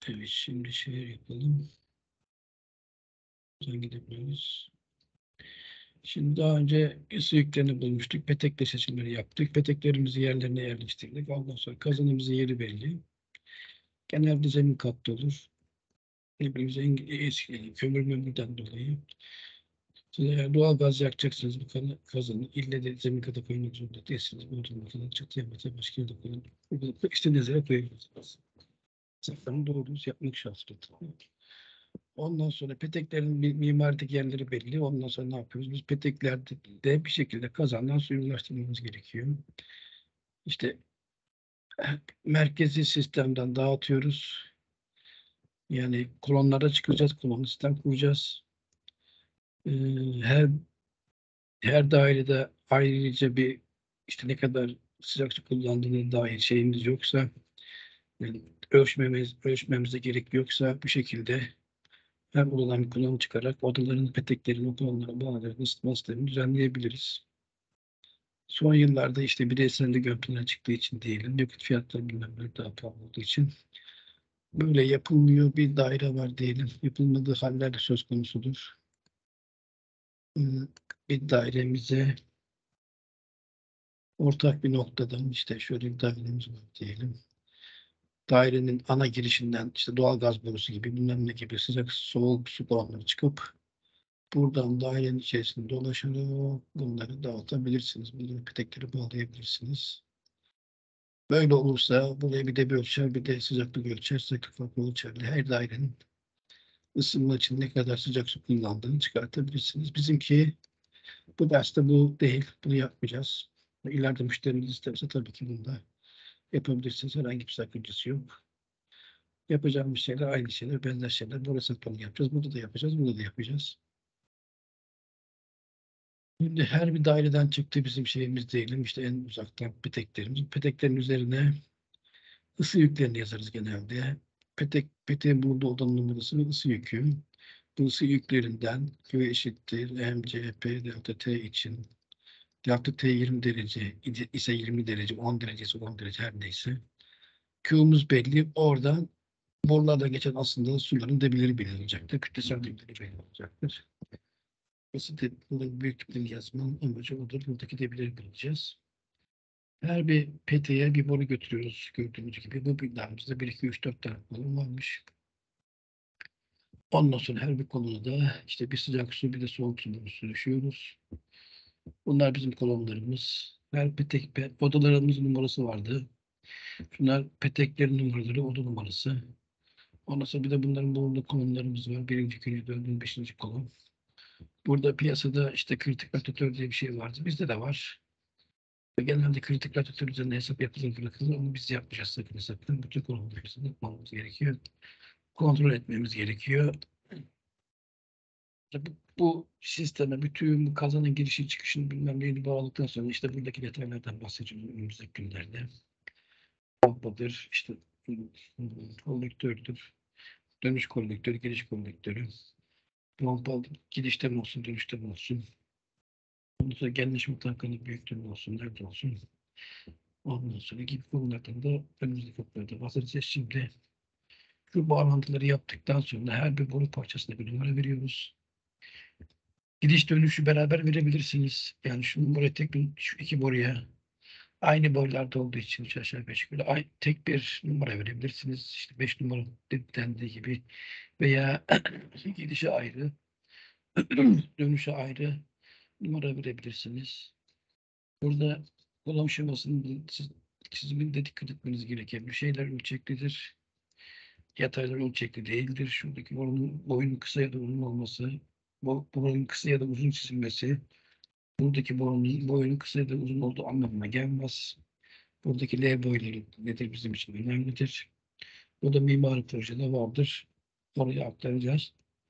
Evet, şimdi şey yapalım. Buradan gidebiliriz. Şimdi daha önce ısı yüklerini bulmuştuk. Petekle seçimleri yaptık. Peteklerimizi yerlerine yerleştirdik. Ondan sonra kazanımızın yeri belli. Genelde zemin katta olur. Ne bileyim eski kömür mömürden dolayı. Siz eğer doğal gaz yakacaksınız bu kazanı ille de zemin kata koymak zorunda değilsiniz. Bodrum falan çatıya mata başka yerde koyun. İstediğiniz yere koyabilirsiniz. Safranı doğru düz yapmak şartıyla. Ondan sonra peteklerin mimarideki yerleri belli. Ondan sonra ne yapıyoruz? Biz peteklerde de bir şekilde kazandan suyu ulaştırmamız gerekiyor. İşte merkezi sistemden dağıtıyoruz. Yani kolonlara çıkacağız, kolon sistem kuracağız. Ee, her her dairede ayrıca bir işte ne kadar sıcak su kullandığına dair şeyimiz yoksa yani ölçmemize gerek yoksa bu şekilde her odadan bir kolon çıkarak odaların peteklerini o kolonlara bağlayarak ısıtma sistemini düzenleyebiliriz. Son yıllarda işte bireysellik ön plana çıktığı için diyelim, yakıt fiyatları bilmem ne daha pahalı olduğu için böyle yapılmıyor bir daire var diyelim. Yapılmadığı haller de söz konusudur. Bir dairemize ortak bir noktadan işte şöyle bir dairemiz var diyelim. Dairenin ana girişinden işte doğal gaz borusu gibi bilmem ne gibi sıcak soğuk su bağları çıkıp buradan dairenin içerisinde dolaşarak bunları dağıtabilirsiniz. Bunları peteklere bağlayabilirsiniz. Böyle olursa buraya bir de bir ölçer, bir de sıcaklık ölçer, sıcaklık farkı ölçerli. Her dairenin ısınma için ne kadar sıcak su kullandığını çıkartabilirsiniz. Bizimki bu derste bu değil, bunu yapmayacağız. İleride müşteriniz isterse tabii ki bunu da yapabilirsiniz. Herhangi bir sakıncası yok. Yapacağımız şeyler aynı şeyler, benzer şeyler. Burada sapını yapacağız, burada da yapacağız, burada da yapacağız. Şimdi her bir daireden çıktı bizim şeyimiz diyelim. İşte en uzaktan peteklerimiz. Peteklerin üzerine ısı yüklerini yazarız genelde. Peteğin burada odanın numarası ve ısı yükü. Bu ısı yüklerinden Q eşittir mCp delta T için delta T 20 derece ise 20 derece, 10 derece ise 10 derece her neyse. Q'muz belli. Oradan borulardan geçen aslında suların debileri belli olacaktır. Kütlesel debileri belli olacaktır. Basit büyüklüklerini yazmanın amacı odur. Buradaki debileri bulacağız. Her bir peteğe bir boru götürüyoruz gördüğünüz gibi. Bu binamızda 1, 2, 3, 4 tane kolon varmış. Ondan sonra her bir kolona da işte bir sıcak su bir de soğuk su borusu düşüyoruz. Bunlar bizim kolonlarımız. Her petek, odalarımızın numarası vardı. Bunlar peteklerin numaraları, oda numarası. Ondan sonra bir de bunların bulunduğu kolonlarımız var. Birinci, ikinci, dördüncü, beşinci kolon. Burada piyasada işte kritik radyatör diye bir şey vardı. Bizde de var. Ve genelde kritik radyatör üzerine hesap yapılır bırakılır. Onu biz yapmayacağız sakın sakın. Bütün kolonlarımızı yapmamız gerekiyor. Kontrol etmemiz gerekiyor. Bu sisteme bütün bu kazanın girişi çıkışını bilmem neyini bağladıktan sonra işte buradaki detaylardan bahsedeceğim önümüzdeki günlerde. Pompadır, işte kolektörüdür, dönüş kolektörü, giriş kolektörü. Pompa gidişte mi olsun, dönüşte mi olsun? Ondan sonra genleşme tankının büyüklüğü mü olsun, nerede olsun? Ondan sonra gibi konulardan da önümüzdeki haftalarda bahsedeceğiz. Şimdi şu bağlantıları yaptıktan sonra her bir boru parçasına bir numara veriyoruz. Gidiş dönüşü beraber verebilirsiniz. Yani şu numara şu iki boruya aynı boylarda olduğu için 3 aşağı 5 yukarı tek bir numara verebilirsiniz. İşte 5 numara dendiği gibi veya gidişe ayrı, dönüşe ayrı numara verebilirsiniz. Burada kolon şemasının çizimin de dikkat etmeniz gereken bir şeyler ölçeklidir. Yataylar ölçekli değildir. Şuradaki boyunun kısa ya da uzun olması, boyun kısa ya da uzun çizilmesi, buradaki boyunun kısa ya da uzun olduğu anlamına gelmez. Buradaki L boyları nedir bizim için önemlidir. Bu da mimari projede vardır. Oraya aktaracağız.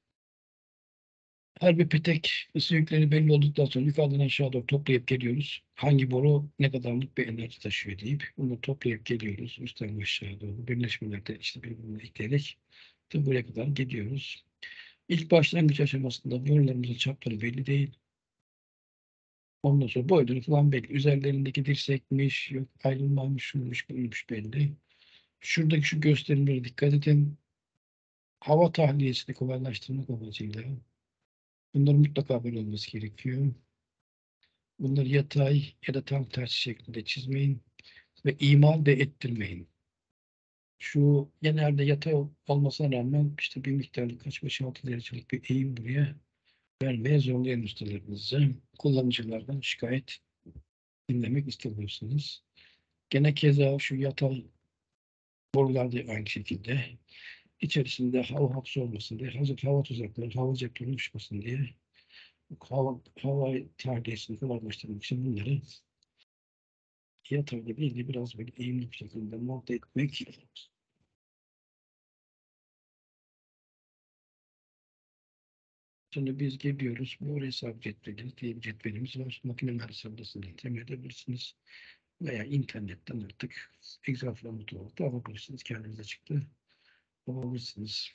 Her bir petek ısı yükleri belli olduktan sonra yukarıdan aşağı doğru toplayıp geliyoruz. Hangi boru ne kadarlık bir enerji taşıyor deyip bunu toplayıp geliyoruz. Üstten aşağı doğru birleşmelerde işte birbirine ekleyerek de buraya kadar gidiyoruz. İlk başlangıç aşamasında borularımızın çapları belli değil. Ondan sonra boyları falan belli. Üzerlerindeki dirsekmiş, yok ayrılmamış, şuymuş, buymuş belli. Şuradaki şu gösterimlere dikkat edin. hava tahliyesini kolaylaştırmak amacıyla bunların mutlaka böyle olması gerekiyor. Bunları yatay ya da tam tersi şeklinde çizmeyin ve imal de ettirmeyin. Şu genelde yatay olmasına rağmen işte bir miktarda kaç 5-6 derecelik bir eğim buraya vermeye zorlayan ustalarınızı kullanıcılardan şikayet dinlemek istemiyorsunuz. Gene keza şu yatay borularda aynı şekilde içerisinde hava hapsolmasın diye, hazır hava tuzakları, hava cepleri oluşmasın diye hava tahliyesini kolaylaştırmak için bunları yatayda değil de biraz böyle eğimli bir şekilde monte etmek. Şimdi biz geliyoruz. Bu hesap cetveli diye bir cetvelimiz var. Makine mühendisliğinde temin edebilirsiniz. Veya internetten artık Excel formatı olarak da alabilirsiniz. Kendinize çıktı alabilirsiniz.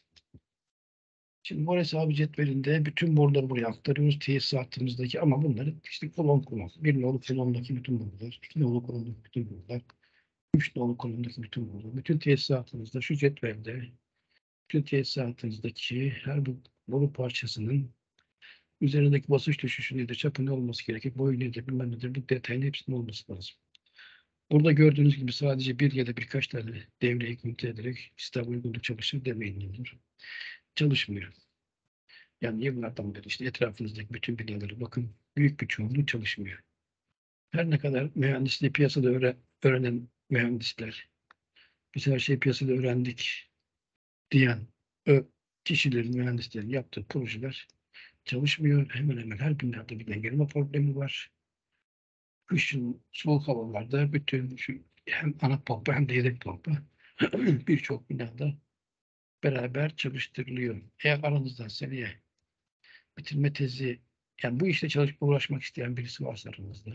Şimdi bu hesabı cetvelinde bütün boruları buraya aktarıyoruz. Tesisatımızdaki ama bunları işte kolon kolon. Bir nolu kolondaki bütün borular, iki nolu kolondaki bütün borular, üç nolu kolondaki bütün borular. Bütün tesisatımızda şu cetvelde bütün tesisatımızdaki her bir boru parçasının üzerindeki basınç düşüşü nedir, çapı ne olması gerekir, boyu nedir, bilmem nedir, bu detayın hepsinin olması lazım. Burada gördüğünüz gibi sadece bir ya da birkaç tane devreyi kontrol ederek sistem uygunluk çalışır demeyin olur. Çalışmıyor. Yani yıllardan beri işte etrafınızdaki bütün binaları bakın, büyük bir çoğunluğu çalışmıyor. Her ne kadar mühendisliği piyasada öğrenen mühendisler, biz her şeyi piyasada öğrendik diyen kişilerin, mühendislerin yaptığı projeler çalışmıyor. Hemen hemen her binada bir dengeleme problemi var. Kışın soğuk havalarda bütün şu hem ana pompa hem de yedek pompa birçok binada beraber çalıştırılıyor. Eğer aranızdan seneye bitirme tezi yani bu işte çalışıp uğraşmak isteyen birisi varsa aranızda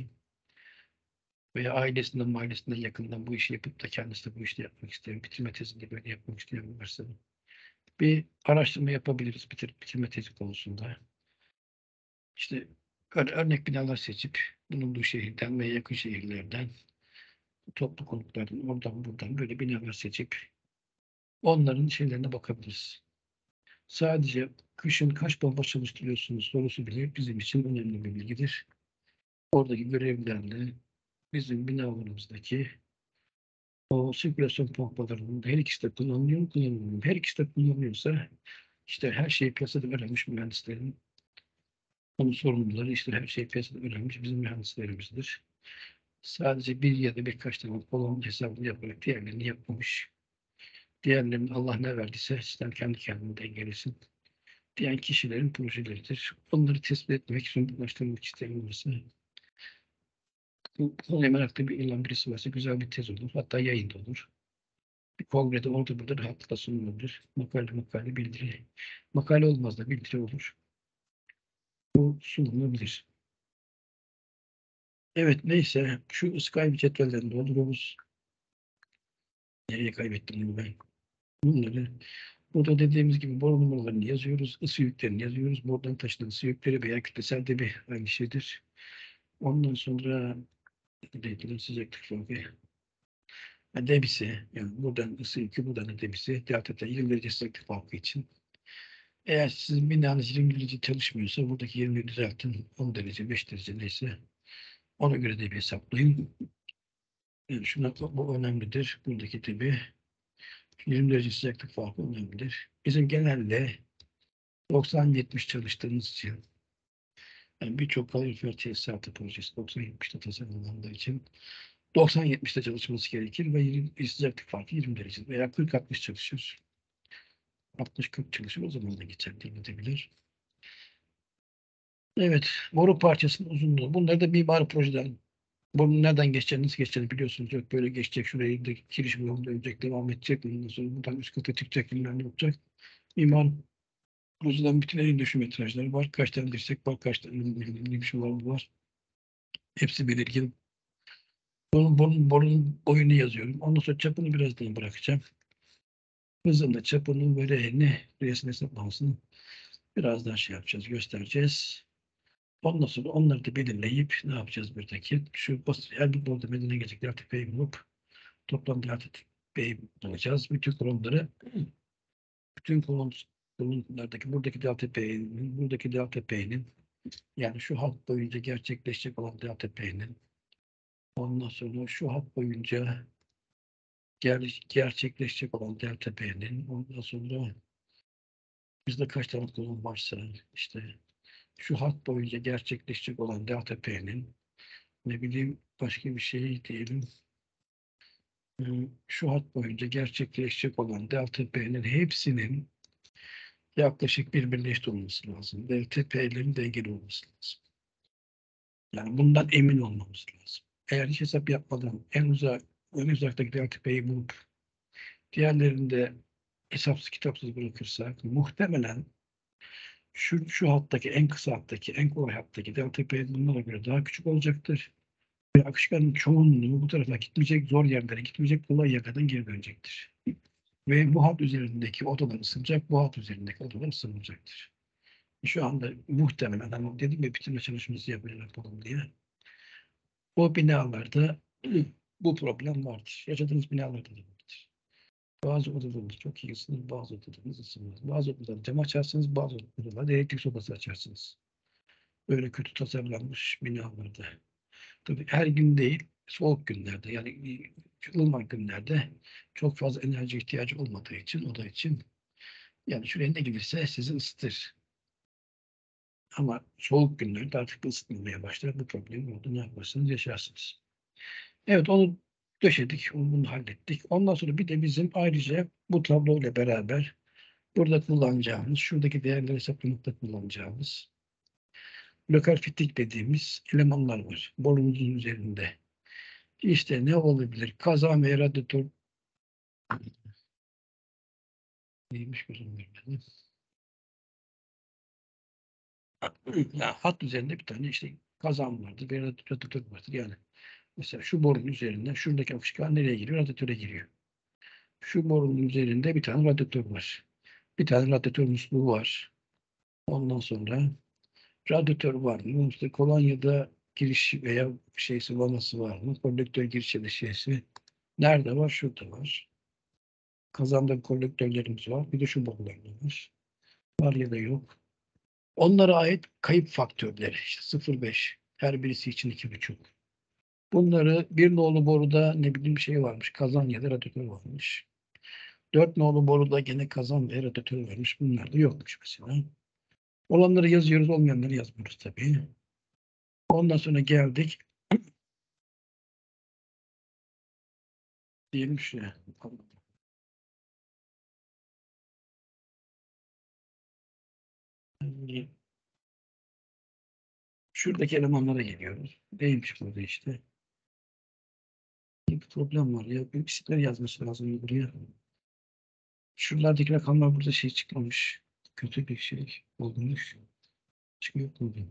veya ailesinden, mahallesinden, yakından bu işi yapıp da kendisi de bu işi yapmak isteyen, bitirme tezinde böyle yapmak isteyen varsa bir araştırma yapabiliriz bitirme tezi konusunda. İşte örnek binalar seçip bulunduğu şehirden ve yakın şehirlerden toplu konutlardan oradan buradan böyle binalar seçip onların şeylerine bakabiliriz. Sadece kışın kaç bomba çalıştırıyorsunuz sorusu bile bizim için önemli bir bilgidir. Oradaki görevlilerle bizim binalarımızdaki o sirkülasyon pompalarının her ikisi de kullanılıyor mu kullanılmıyor mu? Her ikisi de kullanılıyorsa işte her şeyi piyasada öğrenmiş mühendislerin onun sorumluları işte her şeyi piyasada öğrenmiş bizim mühendislerimizdir. Sadece bir ya da birkaç tane kolon hesabını yaparak diğerlerini yapmamış. Diğerlerinin Allah ne verdiyse sistem kendi kendine dengelesin diyen kişilerin projeleridir. Onları tespit etmek, somutlaştırmak isteyen varsa, bu konuya meraklı bir ilan birisi varsa güzel bir tez olur. Hatta yayın da olur. Bir kongrede orada burada rahatlıkla sunulabilir. Makale bildiri. Makale olmaz da bildiri olur. Bu sunulabilir. Evet neyse şu Skype cetvellerini dolduruyoruz. Nereye kaybettim bunu ben? Bunları burada dediğimiz gibi boru numaralarını yazıyoruz. Isı yüklerini yazıyoruz. Buradan taşınan ısı yükleri veya kütlesel debi aynı şeydir. Ondan sonra neydi sıcaklık farkı. Debisi yani buradan ısı yükü buradan da debisi delta 20 derece sıcaklık farkı için. Eğer sizin binanız 20 derece çalışmıyorsa buradaki 20 düzeltin 10 derece 5 derece neyse ona göre de bir hesaplayın. Yani bu önemlidir. Buradaki tabi 20 derece sıcaklık farkı önemlidir. Bizim genelde 90-70 çalıştığımız için yani birçok kalorifer tesisatı projesi 90-70'te tasarlandığı için 90-70'te çalışması gerekir ve sıcaklık farkı 20 derece veya 40-60 çalışır. 60-40 çalışır o zaman da geçerli denetebilir. Evet, boru parçasının uzunluğu. Bunları da mimari projeden bunun nereden geçeceğini, nasıl geçeceğini biliyorsunuz. Yok böyle geçecek, şuraya da giriş yolunda dönecek, devam edecek. Ondan sonra buradan üst kata çıkacak, bilmem ne yapacak. Mimar projeden bütün elinde şu metrajları var. Kaç tane dirsek var, kaç tane bir şey var. Hepsi belirgin. Borunun boyunu yazıyorum. Ondan sonra çapını birazdan bırakacağım. Hızında çapının böyle ne resmi hesaplamasını birazdan şey yapacağız, göstereceğiz. Ondan sonra onları da belirleyip ne yapacağız buradaki? Şu basit her bir bolda meydana gelecek delta P'yi bulup toplam delta P'yi bulacağız. Bütün kurumları bütün kolonlardaki buradaki delta P'nin, buradaki delta P'nin, yani şu hat boyunca gerçekleşecek olan delta P'nin, ondan sonra şu hat boyunca gerçekleşecek olan delta P'nin, ondan sonra bizde kaç tane kolon varsa işte şu hat boyunca gerçekleşecek olan delta P'nin, ne bileyim başka bir şey diyelim, şu hat boyunca gerçekleşecek olan delta P'nin hepsinin yaklaşık birbirine eşit olması lazım. Delta P'lerin dengeli olması lazım. Yani bundan emin olmamız lazım. Eğer hiç hesap yapmadan en uzaktaki delta P'yi bulup diğerlerini de hesapsız kitapsız bırakırsak muhtemelen şu hattaki, en kısa hattaki, en kolay hattaki delta P bunlara göre daha küçük olacaktır. Ve akışkanın çoğunluğu bu tarafa gitmeyecek, zor yerlere gitmeyecek, kolay yerlerden geri dönecektir. Ve bu hat üzerindeki odalar ısınacak, bu hat üzerindeki odalar ısınmayacaktır. Şu anda muhtemelen, hani dedim ya bitirme çalışması yapalım diye. O binalarda bu problem vardır. Yaşadığınız binalarda da vardır. Bazı odalarınız çok iyi ısınır, bazı odalarınız ısınmaz. Bazı odalarda cam açarsınız, bazı odalarda elektrik sobası açarsınız. Böyle kötü tasarlanmış binalarda. Tabii her gün değil, soğuk günlerde, yani ılıman günlerde çok fazla enerji ihtiyacı olmadığı için, oda için, yani şuraya ne gelirse sizi ısıtır. Ama soğuk günlerde artık ısıtmaya başlar. Bu problem oldu. Ne yaparsınız? Yaşarsınız. Evet, onu döşedik. Bunu hallettik. Ondan sonra bir de bizim ayrıca bu tabloyla beraber burada kullanacağımız, şuradaki değerleri hesaplamakta kullanacağımız lokal fitik dediğimiz elemanlar var. Borumuzun üzerinde. İşte ne olabilir? Kazan ve radyatör neymiş gözüm görmedi. Ya, hat üzerinde bir tane işte kazan vardır, bir radyatör vardır. Yani mesela şu borunun üzerinde şuradaki akışkan nereye giriyor? Radyatöre giriyor. Şu borunun üzerinde bir tane radyatör var. Bir tane radyatör musluğu var. Ondan sonra radyatör var mı? İşte kolonyada giriş veya şeysi vanası var mı? Kolektör giriş ya da şeysi. Nerede var? Şurada var. Kazanda kolektörlerimiz var. Bir de şu borularda var. Var ya da yok. Onlara ait kayıp faktörleri. İşte 0,5. Her birisi için 2,5. Bunları bir nolu boruda ne bileyim şey varmış. Kazan ya da radyatör varmış. 4 nolu boruda gene kazan ve radyatör varmış. Bunlar da yokmuş mesela. Olanları yazıyoruz, olmayanları yazmıyoruz tabii. Ondan sonra geldik. Diyelim şuraya. Şuradaki elemanlara geliyoruz. Neymiş burada işte? Bir problem var ya. Bir isimleri yazması lazım buraya. Şuralardaki rakamlar burada şey çıkmamış. Kötü bir şey olmuş. Çıkıyor burada.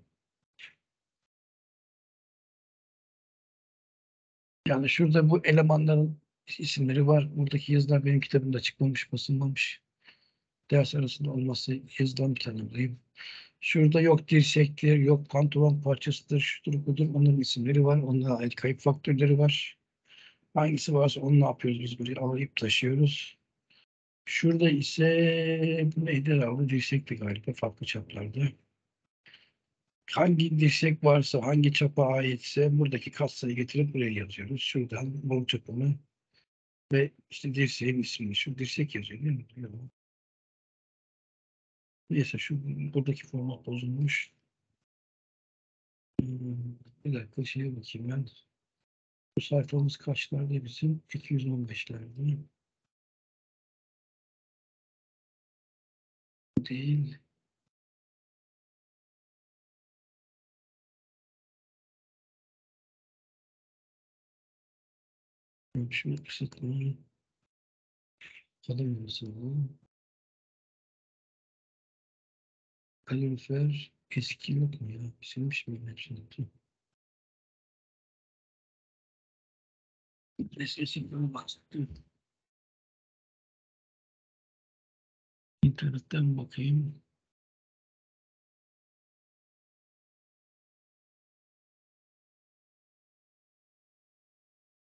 Yani şurada bu elemanların isimleri var. Buradaki yazılar benim kitabımda çıkmamış, basılmamış. Ders arasında olması yazılan bir tane bulayım. Şurada yok dirsektir, yok pantolon parçasıdır, şudur budur. Onların isimleri var. Onlara ait kayıp faktörleri var. Hangisi varsa onu ne yapıyoruz biz buraya alıp taşıyoruz. Şurada ise bu neydi herhalde? Dirsekti galiba farklı çaplarda. Hangi dirsek varsa, hangi çapa aitse buradaki katsayı getirip buraya yazıyoruz. Şuradan boru çapını ve işte dirseğin ismini. Şu dirsek yazıyor değil mi? Neyse şu buradaki format bozulmuş. Bir dakika şeye bakayım ben. Bu sayfamız kaçlarda bizim? 215'lerde. Değil. Ölçme kısıtlı. Kalem yazısı. Kalorifer eski yok mu ya? Silmiş miyim hepsini? Eskisinden bahsettim. İnternetten bakayım.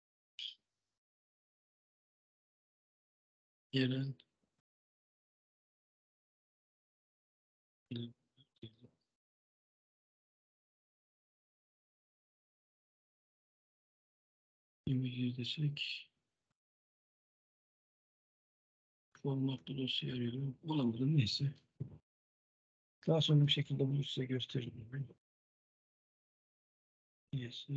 Yerel İmece desek formatlı dosya arıyorum. Bulamadım, neyse. Daha sonra bir şekilde bunu size gösteririm. Neyse.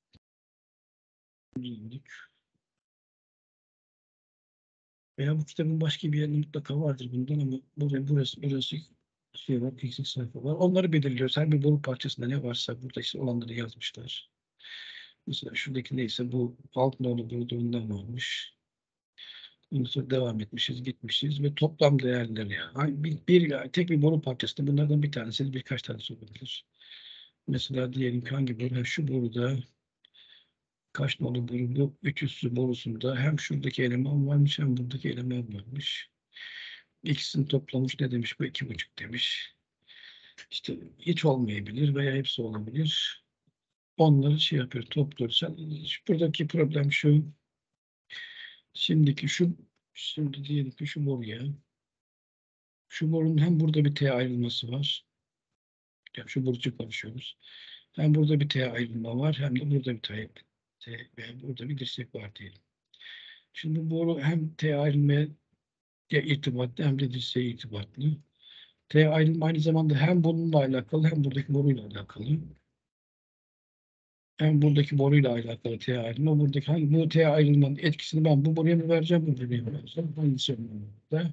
Veya bu kitabın başka bir yerinde mutlaka vardır bundan ama burası şey var, eksik sayfa var. Onları belirliyoruz. Her bir boru parçasında ne varsa burada işte olanları yazmışlar. Mesela şuradaki neyse bu alt nolu bulduğundan varmış. Ondan sonra devam etmişiz, gitmişiz ve toplam değerleri yani tek bir boru parçasında bunlardan bir tanesi, birkaç tanesi olabilir. Mesela diyelim ki hangi boru? Şu boruda kaç nolu boru bu? 300 borusunda hem şuradaki eleman varmış hem buradaki eleman varmış. İkisini toplamış ne demiş? Bu 2,5 demiş. İşte hiç olmayabilir veya hepsi olabilir. Onları şey yapıyor, topluyor. Buradaki problem şu. Şimdiki şu, şimdi diyelim ki şu boruya. Şu borunun hem burada bir T ayrılması var. Yani şu borucu konuşuyoruz. Hem burada bir T ayrılma var hem de burada bir T ve burada bir dirsek var diyelim. Şimdi bu boru hem T ayrılmaya irtibatlı hem de dirseğe irtibatlı. T ayrılma aynı zamanda hem bununla alakalı hem buradaki boruyla alakalı. Hem buradaki boruyla alakalı T ayrılma. Bu T ayrılmanın etkisini ben bu boruya mı vereceğim, bu boruya mı vereceğim? Hangisi önemli?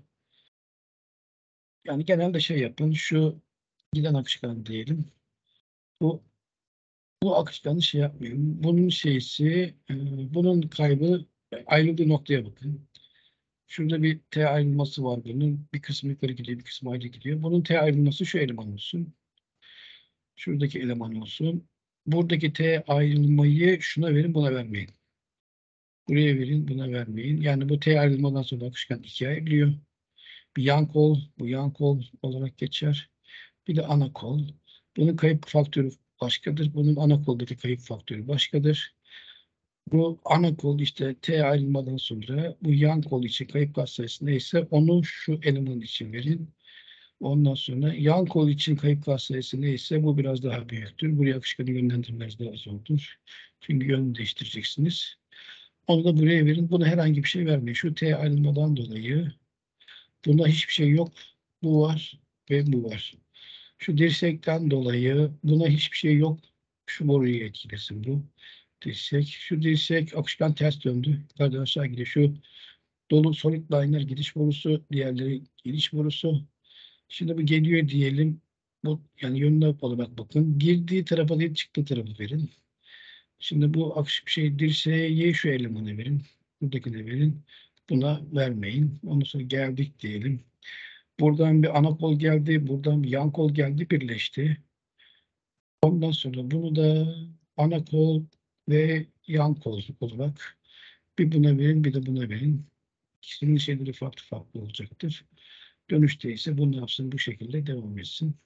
Yani genelde şey yapın. Şu giden akışkan diyelim. Bu bu akışkanı şey yapmayın. Bunun bunun kaybı ayrıldığı noktaya bakın. Şurada bir T ayrılması var bunun. Bir kısmı yukarı gidiyor, bir kısmı ayrı gidiyor. Bunun T ayrılması şu eleman olsun. Şuradaki eleman olsun. Buradaki T ayrılmayı şuna verin, buna vermeyin. Buraya verin, buna vermeyin. Yani bu T ayrılmadan sonra akışkan ikiye ayrılıyor. Bir yan kol, bu yan kol olarak geçer. Bir de ana kol. Bunun kayıp faktörü başkadır. Bunun ana koldaki kayıp faktörü başkadır. Bu ana kol işte T ayrılmadan sonra bu yan kol için kayıp katsayısı neyse onu şu eleman için verin. Ondan sonra yan kol için kayıp katsayısı neyse bu biraz daha büyüktür. Buraya akışkanı yönlendirmeniz daha zordur. Çünkü yönünü değiştireceksiniz. Onu da buraya verin. Buna herhangi bir şey vermeyin. Şu T ayrılmadan dolayı bunda hiçbir şey yok. Bu var ve bu var. Şu dirsekten dolayı buna hiçbir şey yok. Şu boruyu etkilesin bu dirsek. Şu dirsek akışkan ters döndü. Yukarıdan aşağı gidiyor. Şu dolu solid liner gidiş borusu, diğerleri giriş borusu. Şimdi bu geliyor diyelim. Bu yani yönüne olarak bakın. Girdiği tarafa değil çıktığı tarafı verin. Şimdi bu dirseği şu elemana verin. Buradakine verin. Buna vermeyin. Ondan sonra geldik diyelim. Buradan bir ana kol geldi. Buradan bir yan kol geldi. Birleşti. Ondan sonra bunu da ana kol ve yan kol olarak bir buna verin bir de buna verin. İkisinin şeyleri farklı farklı olacaktır. Dönüşte ise bunu yapsın bu şekilde devam etsin.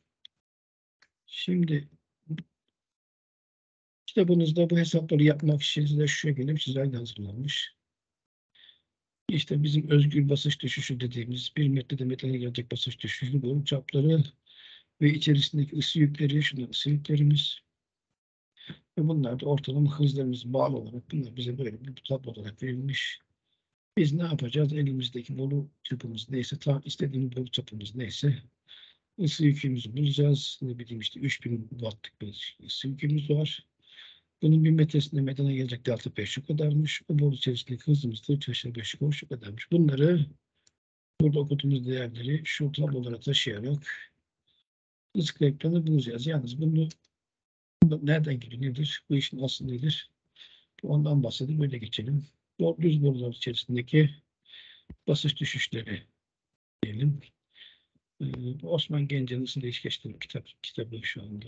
Şimdi kitabınızda bu hesapları yapmak için size şu şekilde bir çizelge hazırlanmış. İşte bizim özgür basınç düşüşü dediğimiz 1 metrede metale gelecek basınç düşüşü, boru çapları ve içerisindeki ısı yükleri, şunlar ısı yüklerimiz. Ve bunlar da ortalama hızlarımız bağlı olarak bunlar bize böyle bir tablo olarak verilmiş. Biz ne yapacağız? Elimizdeki boru çapımız neyse, tam istediğimiz boru çapımız neyse ısı yükümüzü bulacağız. Ne bileyim işte 3000 wattlık bir ısı yükümüz var. Bunun 1 metresinde metana gelecek delta P şu kadarmış. O boru içerisindeki hızımız da 3 aşağı 5 yukarı şu kadarmış. Bunları burada okuduğumuz değerleri şu tablolara taşıyarak ısı ekranı bulacağız. Yalnız bunu nereden geliyor nedir? Bu işin aslı nedir? Ondan bahsedip böyle geçelim. Düz borular içerisindeki basınç düşüşleri diyelim. Osman Gence'nin ısı değişkeçleri kitabı şu anda.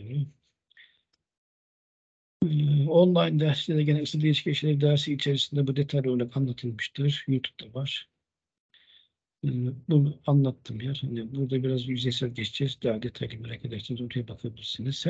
Online derste de gene ısı değişkeçleri dersi içerisinde bu detaylı olarak anlatılmıştır. YouTube'da var. Bunu anlattım ya. Hani burada biraz yüzeysel geçeceğiz. Daha detaylı merak ederseniz oraya bakabilirsiniz.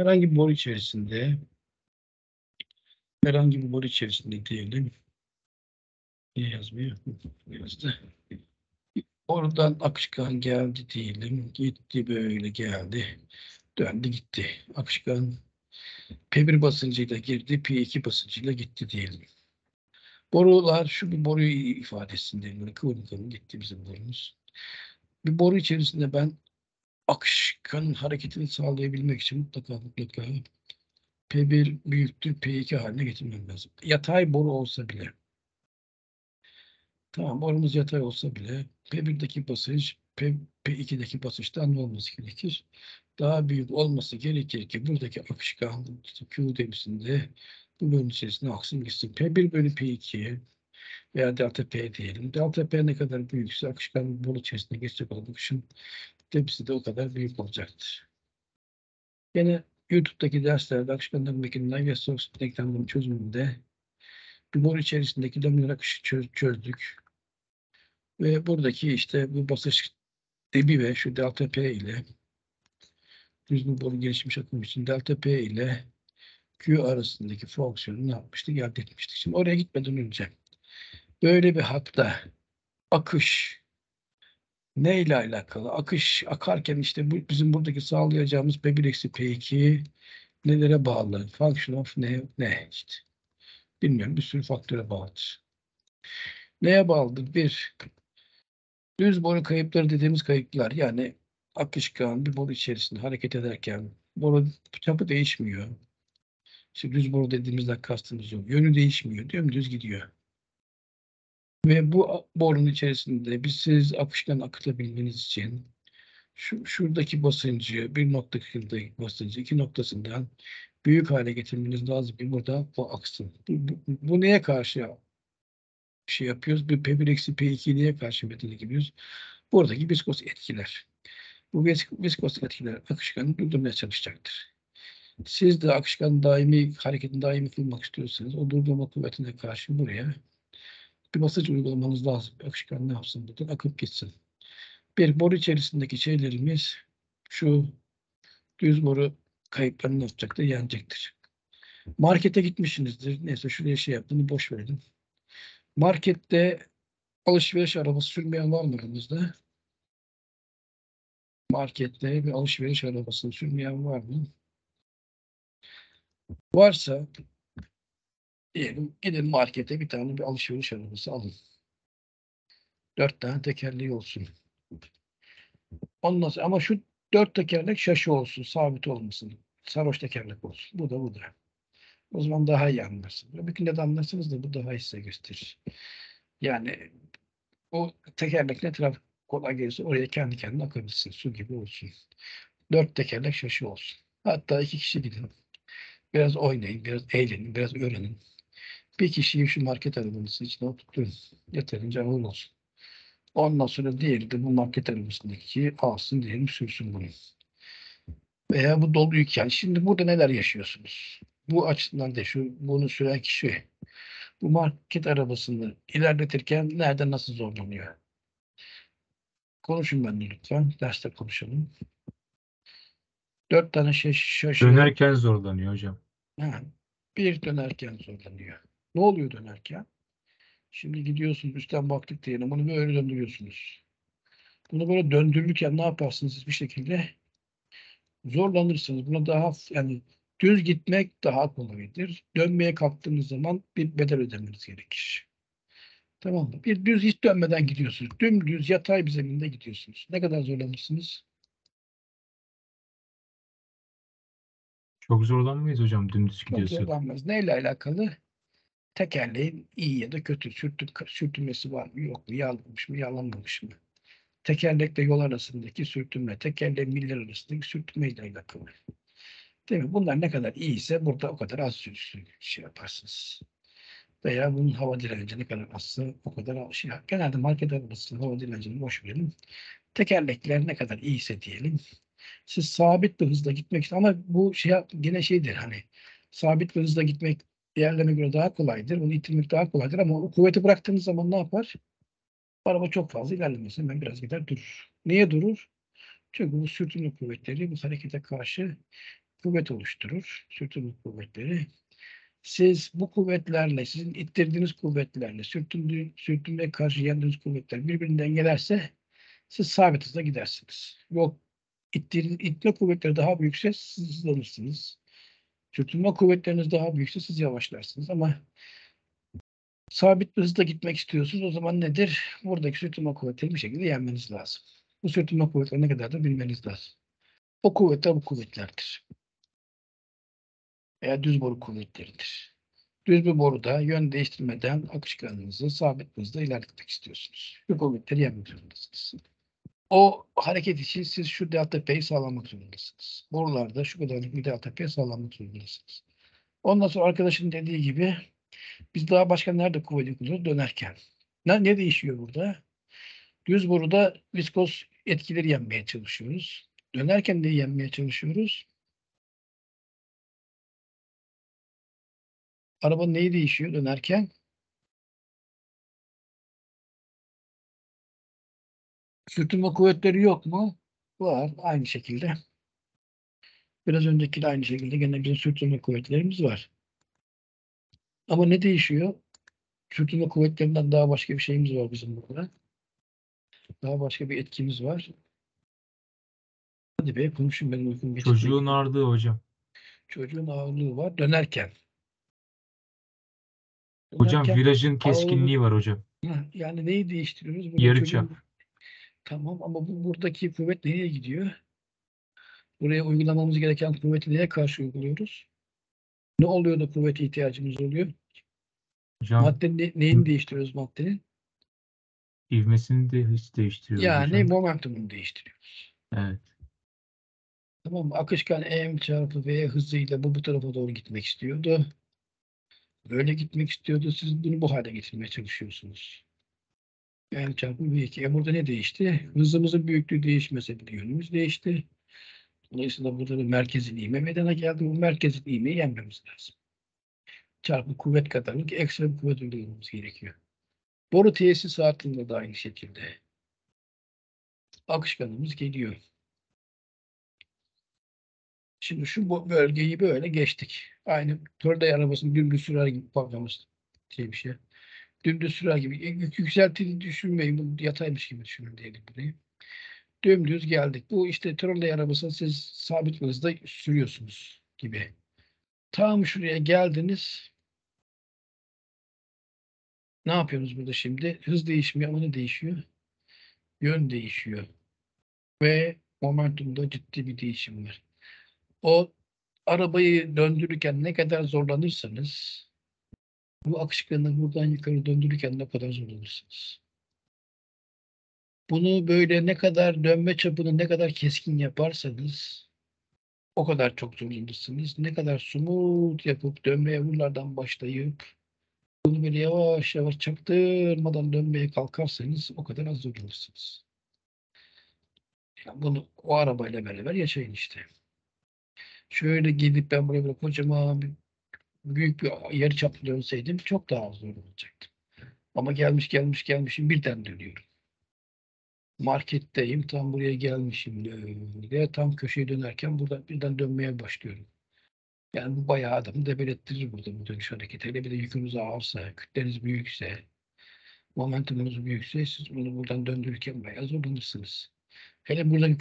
Herhangi bir boru içerisinde diyelim. Niye yazmıyor? Yazdı. Oradan akışkan geldi diyelim. Gitti böyle geldi. Döndü gitti. Akışkan P1 basıncıyla girdi. P2 basıncıyla gitti diyelim. Borular şu bir boru ifadesinde böyle kıvırım kıvırım gitti bizim borumuz. Bir boru içerisinde ben akışkanın hareketini sağlayabilmek için mutlaka P1 büyüktür P2 haline getirmem lazım. Yatay boru olsa bile. Tamam, borumuz yatay olsa bile P1'deki basınç P2'deki basınçtan ne olması gerekir? Daha büyük olması gerekir ki buradaki akışkan işte Q demisinde bu bölüm içerisinde aksın gitsin. P1 bölü P2 veya delta P diyelim. Delta P ne kadar büyükse akışkan boru içerisinde geçecek olan akışın tepkisi de o kadar büyük olacaktır. Yine YouTube'daki derslerde akışkanların mekaniğinden ve source denklemlerinin çözümünde bir boru içerisindeki laminar akışı çözdük. Ve buradaki işte bu basınç debi ve şu delta P ile düz bir boru gelişmiş akım için delta P ile Q arasındaki fonksiyonu ne yapmıştık? Elde etmiştik. Şimdi oraya gitmeden önce böyle bir hatta akış ne ile alakalı? Akış akarken işte bu, bizim buradaki sağlayacağımız P1 eksi P2 nelere bağlı? Function of ne işte. Bilmiyorum, bir sürü faktöre bağlıdır. Neye bağlıdır? Bir, düz boru kayıpları dediğimiz kayıplar, yani akışkan bir boru içerisinde hareket ederken boru çapı değişmiyor. İşte düz boru dediğimizden kastımız yok. Yönü değişmiyor. Dümdüz gidiyor. Ve bu borunun içerisinde siz akışkan akıtabilmeniz için şuradaki basıncı, bir noktadaki basıncı iki noktasından büyük hale getirmeniz lazım ki burada bu aksın. Bu neye karşı şey yapıyoruz? Bir P1 eksi P2 neye karşı metoda gidiyoruz? Buradaki viskos etkiler. Bu viskos etkiler akışkanı durdurmaya çalışacaktır. Siz de akışkan daimi, hareketini daimi kılmak istiyorsanız o durdurma kuvvetine karşı buraya bir basınç uygulamanız lazım. Akışkan ne yapsın? Buradan akıp gitsin. Bir boru içerisindeki şeylerimiz şu düz boru kayıplarını ne yapacaktır? Yenecektir. Markete gitmişsinizdir. Neyse şuraya şey yaptığını boş verelim. Markette alışveriş arabası sürmeyen var mı aranızda? Markette bir alışveriş arabasını sürmeyen var mı? Varsa diyelim gidin markete bir tane bir alışveriş arabası alın. 4 tane tekerleği olsun. Ondan sonra, ama şu 4 tekerlek şaşı olsun, sabit olmasın. Sarhoş tekerlek olsun. Bu da. O zaman daha iyi anlarsın. Bir günde de anlarsınız da bu daha iyi size gösterir. Yani o tekerlekle trafik kolay gelirse oraya kendi kendine akabilirsin. Su gibi olsun. 4 tekerlek şaşı olsun. Hatta 2 kişi gidin. Biraz oynayın, biraz eğlenin, biraz öğrenin. Bir kişiyi şu market arabanın içine oturtun. Yeterince ağır olsun. Ondan sonra diğeri de bu market arabasındaki alsın diyelim, sürsün bunu. Veya bu doluyken şimdi burada neler yaşıyorsunuz? Bu açıdan da bunu süren kişi bu market arabasını ilerletirken nerede nasıl zorlanıyor? Konuşun benimle lütfen. Derste konuşalım. 4 tane şaşı, Dönerken zorlanıyor hocam. ha, bir dönerken zorlanıyor. Ne oluyor dönerken? Şimdi gidiyorsunuz üstten baktık diyelim. Bunu böyle döndürüyorsunuz. Bunu böyle döndürürken ne yaparsınız bir şekilde? Zorlanırsınız. Buna daha yani düz gitmek daha kolaydır. Dönmeye kalktığınız zaman bir bedel ödemeniz gerekir. Tamam mı? Bir düz hiç dönmeden gidiyorsunuz. Dümdüz yatay bir zeminde gidiyorsunuz. Ne kadar zorlanırsınız? Çok zorlanmayız hocam dümdüz Çok gidiyorsak. zorlanmaz. Neyle alakalı? Tekerleğin iyi ya da kötü sürtünmesi var mı yok mu? Yağlanmış mı yağlanmamış mı? Tekerlekle yol arasındaki sürtünme, tekerle miller arasındaki sürtünmeyle alakalı. Değil mi? Bunlar ne kadar iyiyse burada o kadar az şey yaparsınız. Veya bunun hava direnci ne kadar azsa o kadar az şey. Genelde market arabasının hava direncini boş verelim. Tekerlekler ne kadar iyiyse diyelim. Siz sabit bir hızla gitmek için, ama bu şey gene şeydir, hani sabit bir hızla gitmek diğerlerine göre daha kolaydır. Onu itilmek daha kolaydır ama o kuvveti bıraktığınız zaman ne yapar? Araba çok fazla ilerlemez. Hemen biraz gider durur. Niye durur? Çünkü bu sürtünme kuvvetleri bu harekete karşı kuvvet oluşturur. Sürtünme kuvvetleri. Siz bu kuvvetlerle, sizin ittirdiğiniz kuvvetlerle, sürtünmeye karşı yendiriğiniz kuvvetler birbirini dengelerse siz sabit hızla gidersiniz. Yok, itme kuvvetleri daha büyükse siz hızlanırsınız. Sürtünme kuvvetleriniz daha büyükse siz yavaşlarsınız. Ama sabit bir hızda gitmek istiyorsunuz. O zaman nedir? Buradaki sürtünme kuvvetleri bir şekilde yenmeniz lazım. Bu sürtünme kuvvetleri ne kadar da bilmeniz lazım. O kuvvetler bu kuvvetlerdir. Veya düz boru kuvvetleridir. Düz bir boruda yön değiştirmeden akışkanlığınızı sabit bir hızda ilerletmek istiyorsunuz. Bu kuvvetleri yenmek zorundasınız. O hareket için siz şu delta P'yi sağlamak zorundasınız. Borularda şu kadarlık bir delta P sağlamak zorundasınız. Ondan sonra arkadaşın dediği gibi biz daha başka nerede kuvvet uyguluyoruz? Dönerken. Ne değişiyor burada? Düz boruda viskoz etkileri yenmeye çalışıyoruz. Dönerken de yenmeye çalışıyoruz. Araba neyi değişiyor dönerken? Sürtünme kuvvetleri yok mu? Var. Aynı şekilde. Biraz önceki de aynı şekilde gene bizim sürtünme kuvvetlerimiz var. Ama ne değişiyor? Sürtünme kuvvetlerinden daha başka bir şeyimiz var bizim burada. Daha başka bir etkimiz var. Hadi be konuşun, benim uykum geçti. Çocuğun ağrıdığı hocam. Çocuğun ağırlığı var dönerken. Hocam Dönerken virajın ağırlığı, keskinliği var hocam. yani neyi değiştiriyoruz? Burada Yarı çap. çocuğun, tamam, ama buradaki kuvvet nereye gidiyor? Buraya uygulamamız gereken kuvveti neye karşı uyguluyoruz? Ne oluyor da kuvvete ihtiyacımız oluyor? Hocam Maddenin neyini değiştiriyoruz maddenin? ivmesini de hiç değiştiriyoruz Yani hocam. momentumunu değiştiriyoruz. Evet. Tamam mı? Akışkan m çarpı v hızıyla bu tarafa doğru gitmek istiyordu. Böyle gitmek istiyordu. Siz bunu bu hale getirmeye çalışıyorsunuz. M çarpı v2. Burada ne değişti? Hızımızın büyüklüğü değişmese bile yönümüz değişti. Dolayısıyla burada bir merkezin ivme meydana geldi. Bu merkezin ivmeyi yenmemiz lazım. Çarpı kuvvet kadarlık ekstra bir kuvvet uygulamamız gerekiyor. Boru tesis saatinde de aynı şekilde. Akışkanımız geliyor. Şimdi şu bölgeyi böyle geçtik. Aynı törde arabasını dümdüz sürer gibi, pardon, bir şey. Dümdüz sürer gibi. Yükseltici düşünmeyin. Bu yataymış gibi düşünün diyelim burayı. Dümdüz geldik. Bu işte törde arabasını siz sabit bir hızda sürüyorsunuz gibi. Tam şuraya geldiniz. Ne yapıyoruz burada şimdi? Hız değişmiyor ama ne değişiyor? Yön değişiyor. Ve momentumda ciddi bir değişim var. O arabayı döndürürken ne kadar zorlanırsanız bu akışkanı buradan yukarı döndürürken ne kadar zorlanırsınız. Bunu böyle ne kadar dönme çapını ne kadar keskin yaparsanız o kadar çok zorlanırsınız. Ne kadar smooth yapıp dönmeye buralardan başlayıp bunu böyle yavaş yavaş çaktırmadan dönmeye kalkarsanız o kadar az zorlanırsınız. Yani bunu o arabayla beraber yaşayın işte. Şöyle gidip ben buraya böyle kocaman büyük bir yarı çaplı dönseydim çok daha zor olacaktı. Ama gelmişim birden dönüyorum. Marketteyim, tam buraya gelmişim böyle. Tam köşeye dönerken burada birden dönmeye başlıyorum. Yani bu bayağı adamı debelettirir burada bu dönüş hareketi. Hele bir de yükünüz ağırsa, kütleniz büyükse, momentumunuz büyükse siz bunu buradan döndürürken bayağı zorlanırsınız. Hele buradaki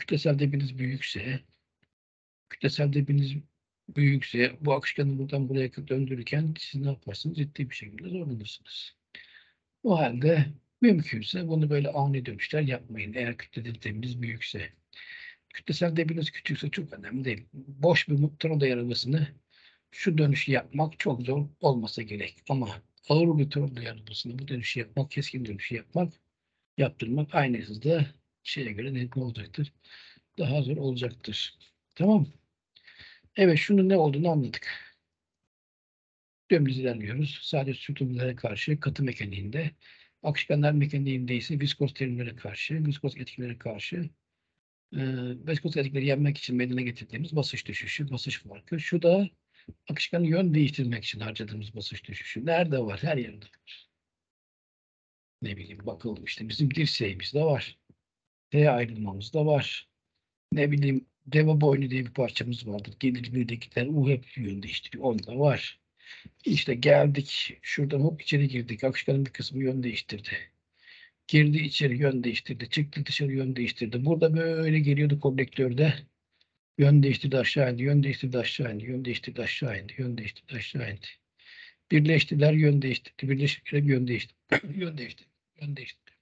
kütlesel debiniz büyükse bu akışkanı buradan buraya döndürürken siz ne yaparsınız? Ciddi bir şekilde zorlanırsınız. O halde mümkünse bunu böyle ani dönüşler yapmayın. Eğer kütle debiniz büyükse. Kütlesel debiniz küçükse çok önemli değil. Boş bir tornado arabasını şu dönüşü yapmak çok zor olmasa gerek. Ama ağır bir tornado arabasını bu dönüşü yapmak, keskin dönüşü yaptırmak aynı hızda şeye göre ne olacaktır? Daha zor olacaktır. Tamam. Evet, şunun ne olduğunu anladık. Dümdüz ilerliyoruz. Sadece sürtünmelere karşı katı mekaniğinde, akışkanlar mekaniğinde ise viskoz terimlere karşı, viskoz etkilere karşı, viskoz etkileri yenmek için meydana getirdiğimiz basınç düşüşü, basınç farkı. Şu da akışkanın yön değiştirmek için harcadığımız basınç düşüşü. Nerede var? Her yerde var. Ne bileyim, bakalım işte bizim dirseğimizde var. T ayrılmamız da var. Ne bileyim, deve boynu diye bir parçamız vardır. Gelir birdekiler U hep yön değiştiriyor. Onda var. İşte geldik. Şuradan hop içeri girdik. Akışkanın bir kısmı yön değiştirdi. Girdi içeri yön değiştirdi. Çıktı dışarı yön değiştirdi. Burada böyle geliyordu kolektörde. Yön değiştirdi aşağı indi. Yön değiştirdi aşağı indi. Yön değiştirdi aşağı indi. Yön değiştirdi aşağı indi. Birleştiler yön değiştirdi. Birleştiler yön değiştirdi. Yön değiştirdi. Yön değiştirdi.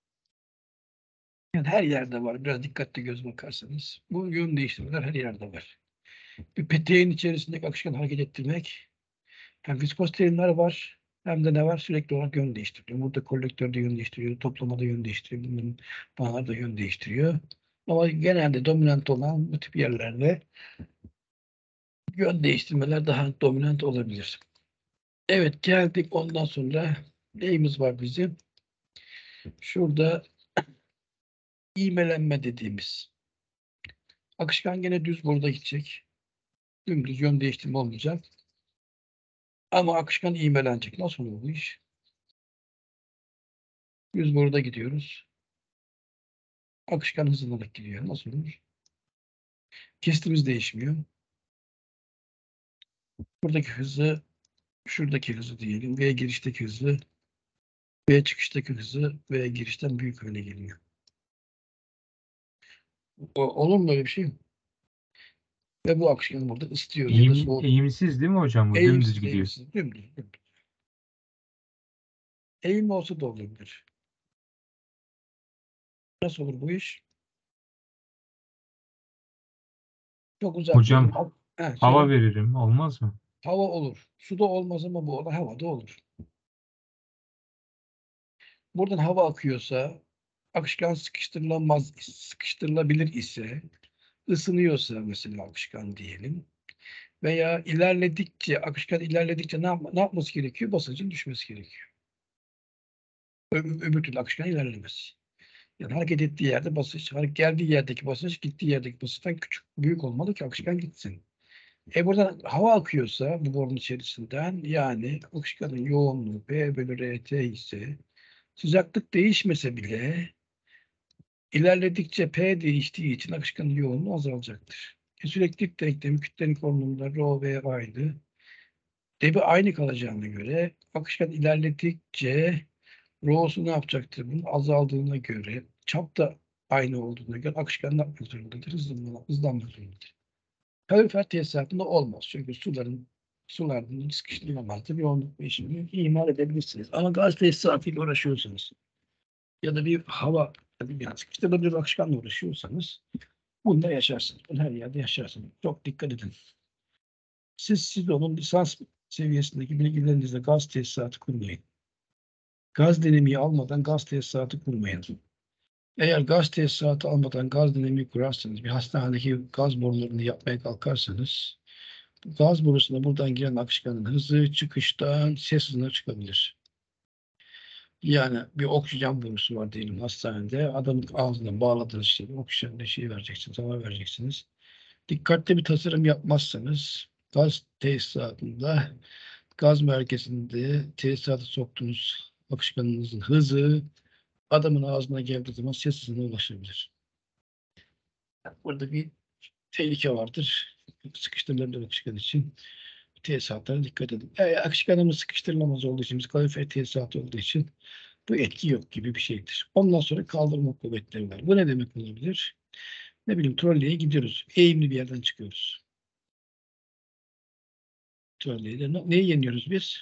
Yani her yerde var. Biraz dikkatli göz bakarsanız. Bu yön değiştirmeler her yerde var. Bir peteğin içerisindeki akışkan hareket ettirmek. Hem viskos terimler var. Hem de ne var? Sürekli olarak yön değiştiriyor. Burada kolektörde yön değiştiriyor. Toplamada yön değiştiriyor. Bunların bağlarda yön değiştiriyor. Ama genelde dominant olan bu tip yerlerde yön değiştirmeler daha dominant olabilir. Evet geldik ondan sonra neyimiz var bizim? Şurada ivmelenme dediğimiz. Akışkan gene düz burada gidecek. Dümdüz yön değiştirme olmayacak. Ama akışkan ivmelenecek. Nasıl olur bu iş? Düz burada gidiyoruz. Akışkan hızlanarak gidiyor. Nasıl olur? Kestimiz değişmiyor. Buradaki hızı, şuradaki hızı diyelim. V girişteki hızı, V çıkıştaki hızı V girişten büyük hale geliyor. Olur mu böyle bir şey? Ve bu akışkanı burada ısıtıyoruz ya da soğut. Eğimsiz değil mi hocam bu? Dümdüz Eğimsiz, gidiyor. eğimsiz. Dümdüz, dümdüz. Eğim olsa da olabilir. Nasıl olur bu iş? Çok uzatmayalım. Hocam Söyle. hava veririm. Olmaz mı? Hava olur. Suda olmaz ama bu olay havada olur. Buradan hava akıyorsa, akışkan sıkıştırılamaz, sıkıştırılabilir ise, ısınıyorsa mesela akışkan diyelim. Veya ilerledikçe, akışkan ilerledikçe ne yapması gerekiyor? Basıncın düşmesi gerekiyor. Öbür türlü akışkan ilerlemez. Yani hareket ettiği yerde basınç, geldiği yerdeki basınç, gittiği yerdeki basınçtan küçük, büyük olmalı ki akışkan gitsin. Buradan hava akıyorsa bu borunun içerisinden yani akışkanın yoğunluğu P bölü RT ise sıcaklık değişmese bile ilerledikçe P değiştiği için akışkanın yoğunluğu azalacaktır. Süreklilik denklemi kütlenin konumunda ρ v aynı. Debi aynı kalacağına göre akışkan ilerledikçe r'su ne yapacaktır? Bunun azaldığına göre çap da aynı olduğuna göre akışkan ne yapmak zorundadır? Hızlanmak zorundadır. Kalorifer tesisatında olmaz. Çünkü suların sıkıştırılmamazdır. Yoğunluk değişimini ihmal edebilirsiniz. Ama gaz tesisatıyla uğraşıyorsanız ya da bir hava yani sıkıştırılabilir akışkanla uğraşıyorsanız bunda yaşarsınız. Bunu her yerde yaşarsınız. Çok dikkat edin. Siz onun lisans seviyesindeki bilgilerinizle gaz tesisatı kurmayın. Gaz dinamiği almadan gaz tesisatı kurmayın. Eğer gaz tesisatı almadan gaz dinamiği kurarsanız, bir hastanedeki gaz borularını yapmaya kalkarsanız, gaz borusuna buradan giren akışkanın hızı çıkıştan ses hızına çıkabilir. Yani bir oksijen borusu var diyelim hastanede. Adamın ağzına bağladığınız şey, oksijenle şey vereceksiniz, hava vereceksiniz. Dikkatli bir tasarım yapmazsanız gaz tesisatında, gaz merkezinde tesisata soktuğunuz akışkanınızın hızı adamın ağzına geldiği zaman ses hızına ulaşabilir. Burada bir tehlike vardır. Sıkıştırılabilir akışkan için. Tesisatlara dikkat edin. Akışkanımız sıkıştırılamaz olduğu için, biz kalorifer tesisatı olduğu için bu etki yok gibi bir şeydir. Ondan sonra kaldırma kuvvetleri var. Bu ne demek olabilir? Ne bileyim trolleye gidiyoruz. Eğimli bir yerden çıkıyoruz. Trolleyde neyi yeniyoruz biz?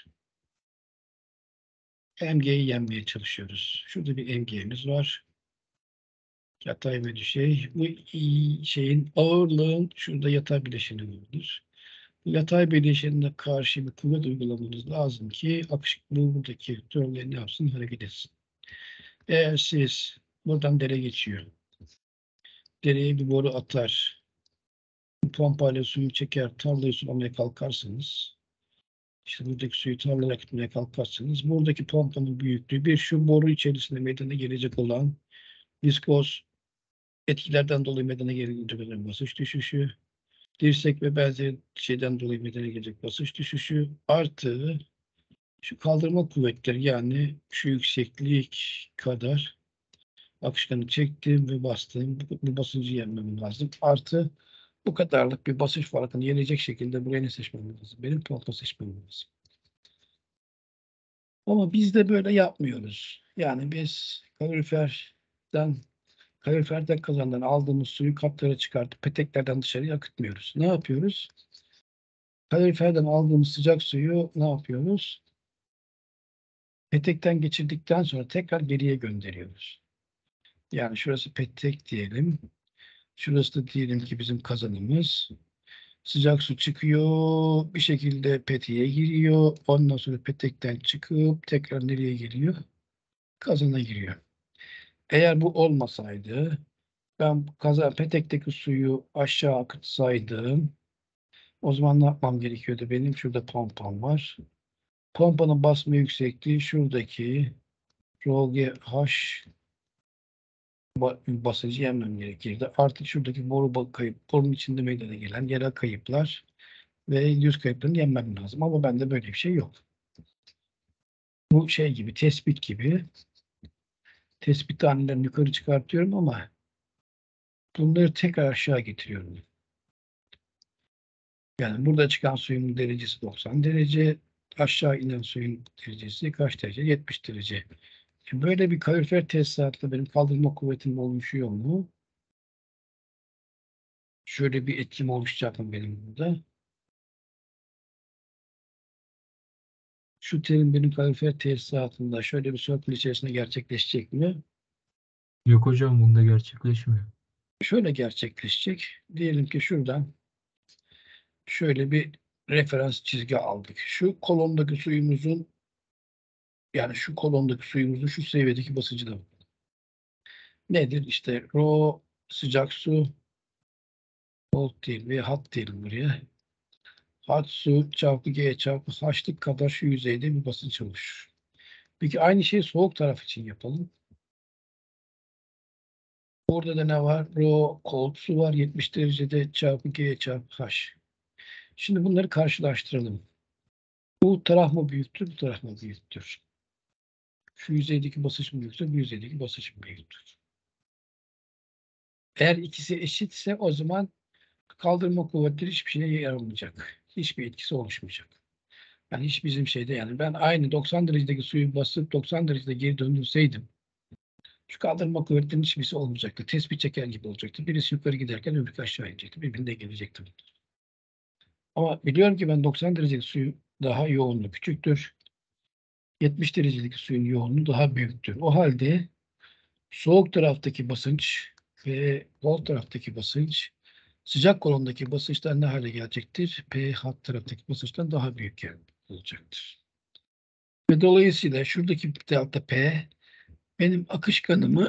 MG'yi yenmeye çalışıyoruz. Şurada bir MG'miz var. Yatay ve düşey. Bu şeyin ağırlığın şurada yatay bileşeni vardır. Yatay bileşenine karşı bir kuvvet uygulamanız lazım ki buradaki trolleyin ne yapsın? Hareket etsin. Eğer siz buradan dere geçiyor. Dereye bir boru atar. Pompayla suyu çeker, tarlayı sulamaya kalkarsanız, işte buradaki suyu tarlaya akıtmaya kalkarsanız, buradaki pompanın büyüklüğü bir şu boru içerisinde meydana gelecek olan viskoz etkilerden dolayı meydana gelecek olan basınç düşüşü, dirsek ve benzeri şeyden dolayı meydana gelecek basınç düşüşü artı şu kaldırma kuvvetleri yani şu yükseklik kadar akışkanı çektim ve bastım. Bu basıncı yenmem lazım. Artı bu kadarlık bir basınç farkını yenecek şekilde buraya ne seçmem lazım? Benim pompa seçmem lazım. Ama biz de böyle yapmıyoruz. Yani biz kaloriferden kazandan aldığımız suyu kaplara çıkartıp peteklerden dışarıya akıtmıyoruz. Ne yapıyoruz? Kaloriferden aldığımız sıcak suyu ne yapıyoruz? Petekten geçirdikten sonra tekrar geriye gönderiyoruz. Yani şurası petek diyelim. Şurası da diyelim ki bizim kazanımız. Sıcak su çıkıyor, bir şekilde peteğe giriyor. Ondan sonra petekten çıkıp tekrar nereye giriyor? Kazana giriyor. Eğer bu olmasaydı, ben petekteki suyu aşağı akıtsaydım, o zaman ne yapmam gerekiyordu? Benim şurada pompam var. Pompanın basma yüksekliği şuradaki ROGH basıncı yenmem gerekirdi. Artık şuradaki borunun içinde meydana gelen yerel kayıplar ve yüz kayıplarını yenmem lazım. Ama bende böyle bir şey yok. Bu şey gibi, tespit gibi. Tespit tanelerini yukarı çıkartıyorum ama bunları tekrar aşağı getiriyorum. Yani burada çıkan suyun derecesi 90 derece, aşağı inen suyun derecesi kaç derece? 70 derece. Böyle bir kalorifer tesisatla benim kaldırma kuvvetim oluşuyor mu? Şöyle bir etkim oluşacak mı benim burada? Şu terim benim kalorifer tesisatında şöyle bir circle içerisinde gerçekleşecek mi? Yok hocam, bunda gerçekleşmiyor. Şöyle gerçekleşecek. Diyelim ki şuradan şöyle bir referans çizgi aldık. Şu kolondaki suyumuzun şu seviyedeki basıncı da nedir? İşte rho sıcak su, volt değil ve hat diyelim buraya. Hat su çarpı G çarpı H'lık kadar şu yüzeyde bir basınç oluşur. Peki aynı şeyi soğuk taraf için yapalım. Orada da ne var? Rho cold su var 70 derecede çarpı G çarpı H. Şimdi bunları karşılaştıralım. Bu taraf mı büyüktür, bu taraf mı büyüktür? Şu yüzeydeki basınç mı büyüktür, bu yüzeydeki basınç mı büyüktür? Eğer ikisi eşitse o zaman kaldırma kuvvetleri hiçbir şeye yaramayacak. Hiçbir etkisi oluşmayacak. Yani hiç bizim şeyde yani ben aynı 90 derecedeki suyu basıp 90 derecede geri döndürseydim şu kaldırma kuvvetlerinin hiçbirisi olmayacaktı. Tespih çeker gibi olacaktı. Birisi yukarı giderken öbürü aşağı inecekti. Birbirine gelecekti. Ama biliyorum ki ben 90 derecelik suyu daha yoğunluğu küçüktür. 70 derecelik suyun yoğunluğu daha büyüktür. O halde soğuk taraftaki basınç ve cold taraftaki basınç sıcak kolondaki basınçtan ne hale gelecektir? pH taraftaki basınçtan daha büyük olacaktır. Ve dolayısıyla şuradaki delta P benim akışkanımı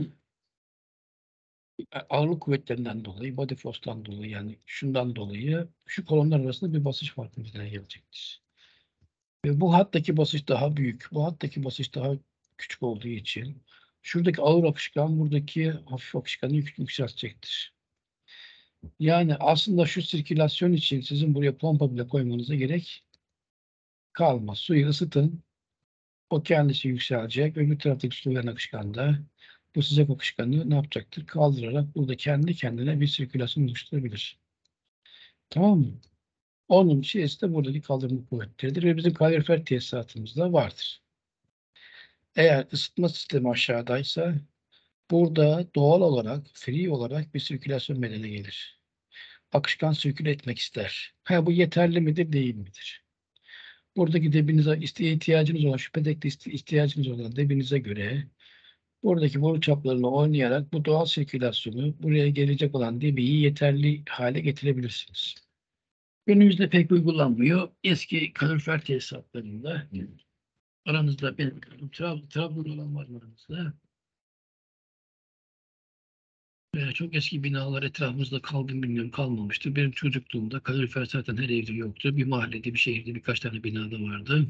ağırlık kuvvetlerinden dolayı, body force'tan dolayı yani şundan dolayı şu kolonlar arasında bir basınç farkı meydana gelecektir. Ve bu hattaki basınç daha büyük, bu hattaki basınç daha küçük olduğu için şuradaki ağır akışkan buradaki hafif akışkanı yükseltecektir. Yani aslında şu sirkülasyon için sizin buraya pompa bile koymanıza gerek kalmaz. Suyu ısıtın, o kendisi yükselecek. Öbür taraftaki suların akışkanı bu sıcak akışkanı ne yapacaktır? Kaldırarak burada kendi kendine bir sirkülasyon oluşturabilir. Tamam mı? Onun şeysi de buradaki kaldırma kuvvetleridir ve bizim kalorifer tesisatımızda vardır. Eğer ısıtma sistemi aşağıdaysa burada doğal olarak, free olarak bir sirkülasyon meydana gelir. Akışkan sirküle etmek ister. Ha, bu yeterli midir, değil midir? Buradaki debinize ihtiyacınız olan, şu pedekte ihtiyacınız olan debinize göre buradaki boru çaplarını oynayarak bu doğal sirkülasyonu buraya gelecek olan debiyi yeterli hale getirebilirsiniz. Günümüzde pek uygulanmıyor. Eski kalorifer tesisatlarında aranızda benim Trabzon olan var mı aranızda? Çok eski binalar etrafımızda kaldı mı bilmiyorum, kalmamıştı. Benim çocukluğumda kalorifer zaten her evde yoktu. Bir mahallede, bir şehirde birkaç tane binada vardı.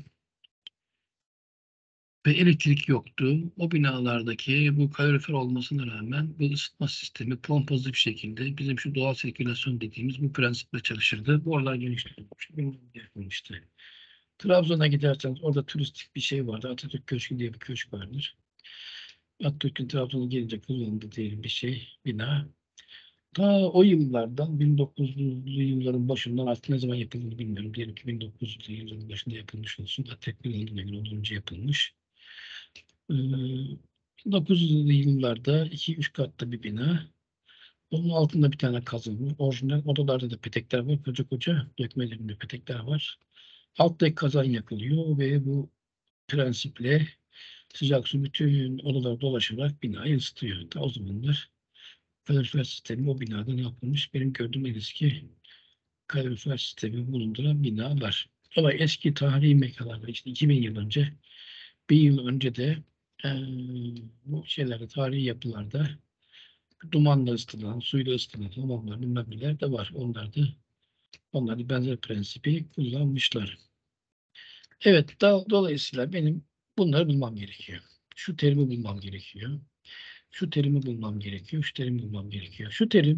Ve elektrik yoktu. O binalardaki bu kalorifer olmasına rağmen bu ısıtma sistemi pompazlı bir şekilde bizim şu doğal sirkülasyon dediğimiz bu prensiple çalışırdı. Borular genişletilmişti. Bilmem ne yapılmıştı. Trabzon'a giderseniz orada turistik bir şey vardı. Atatürk Köşkü diye bir köşk vardır. Atatürk'ün Trabzon'a gelince kullanıldı diyelim bir şey, bina. Ta o yıllardan 1900'lü yılların başından artık ne zaman yapıldığını bilmiyorum. Diyelim ki 1900'lü yılların başında yapılmış olsun. Da teknolojine göre ondan önce yapılmış. Ee, 1900'lü yıllarda 2-3 katlı bir bina. Onun altında bir tane kazılmış. Orijinal odalarda da petekler var. Koca koca dökme demir petekler var. Alttaki kazan yakılıyor ve bu prensiple sıcak su bütün odalara dolaşarak binayı ısıtıyor. Ta o zamanlar kalorifer sistemi o binada ne yapılmış? Benim gördüğüm en eski kalorifer sistemi bulunduran binalar. Ama eski tarihi mekanlarda işte 2000 yıl önce, 1000 yıl önce de bu şeylerde, tarihi yapılarda dumanla ısıtılan, suyla ısıtılan hamamlar, bilmem neler de var. Onlar da benzer prensibi kullanmışlar. Evet, dolayısıyla benim bunları bulmam gerekiyor. Şu terimi bulmam gerekiyor. Şu terimi bulmam gerekiyor. Şu terimi bulmam gerekiyor. Şu terim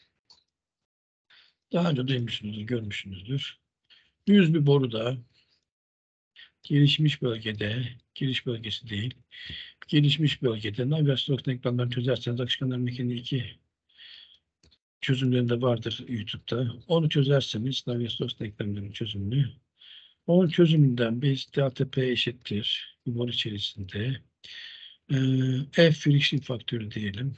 daha önce duymuşsunuzdur, görmüşsünüzdür. Düz bir boruda gelişmiş bölgede, giriş bölgesi değil, gelişmiş bölgede navigasyon denklemlerini çözerseniz akışkanlar mekaniği 2 çözümlerinde vardır YouTube'da. Onu çözerseniz navigasyon denklemlerinin çözümünü. Onun çözümünden biz delta P eşittir bir boru içerisinde F friction faktörü diyelim.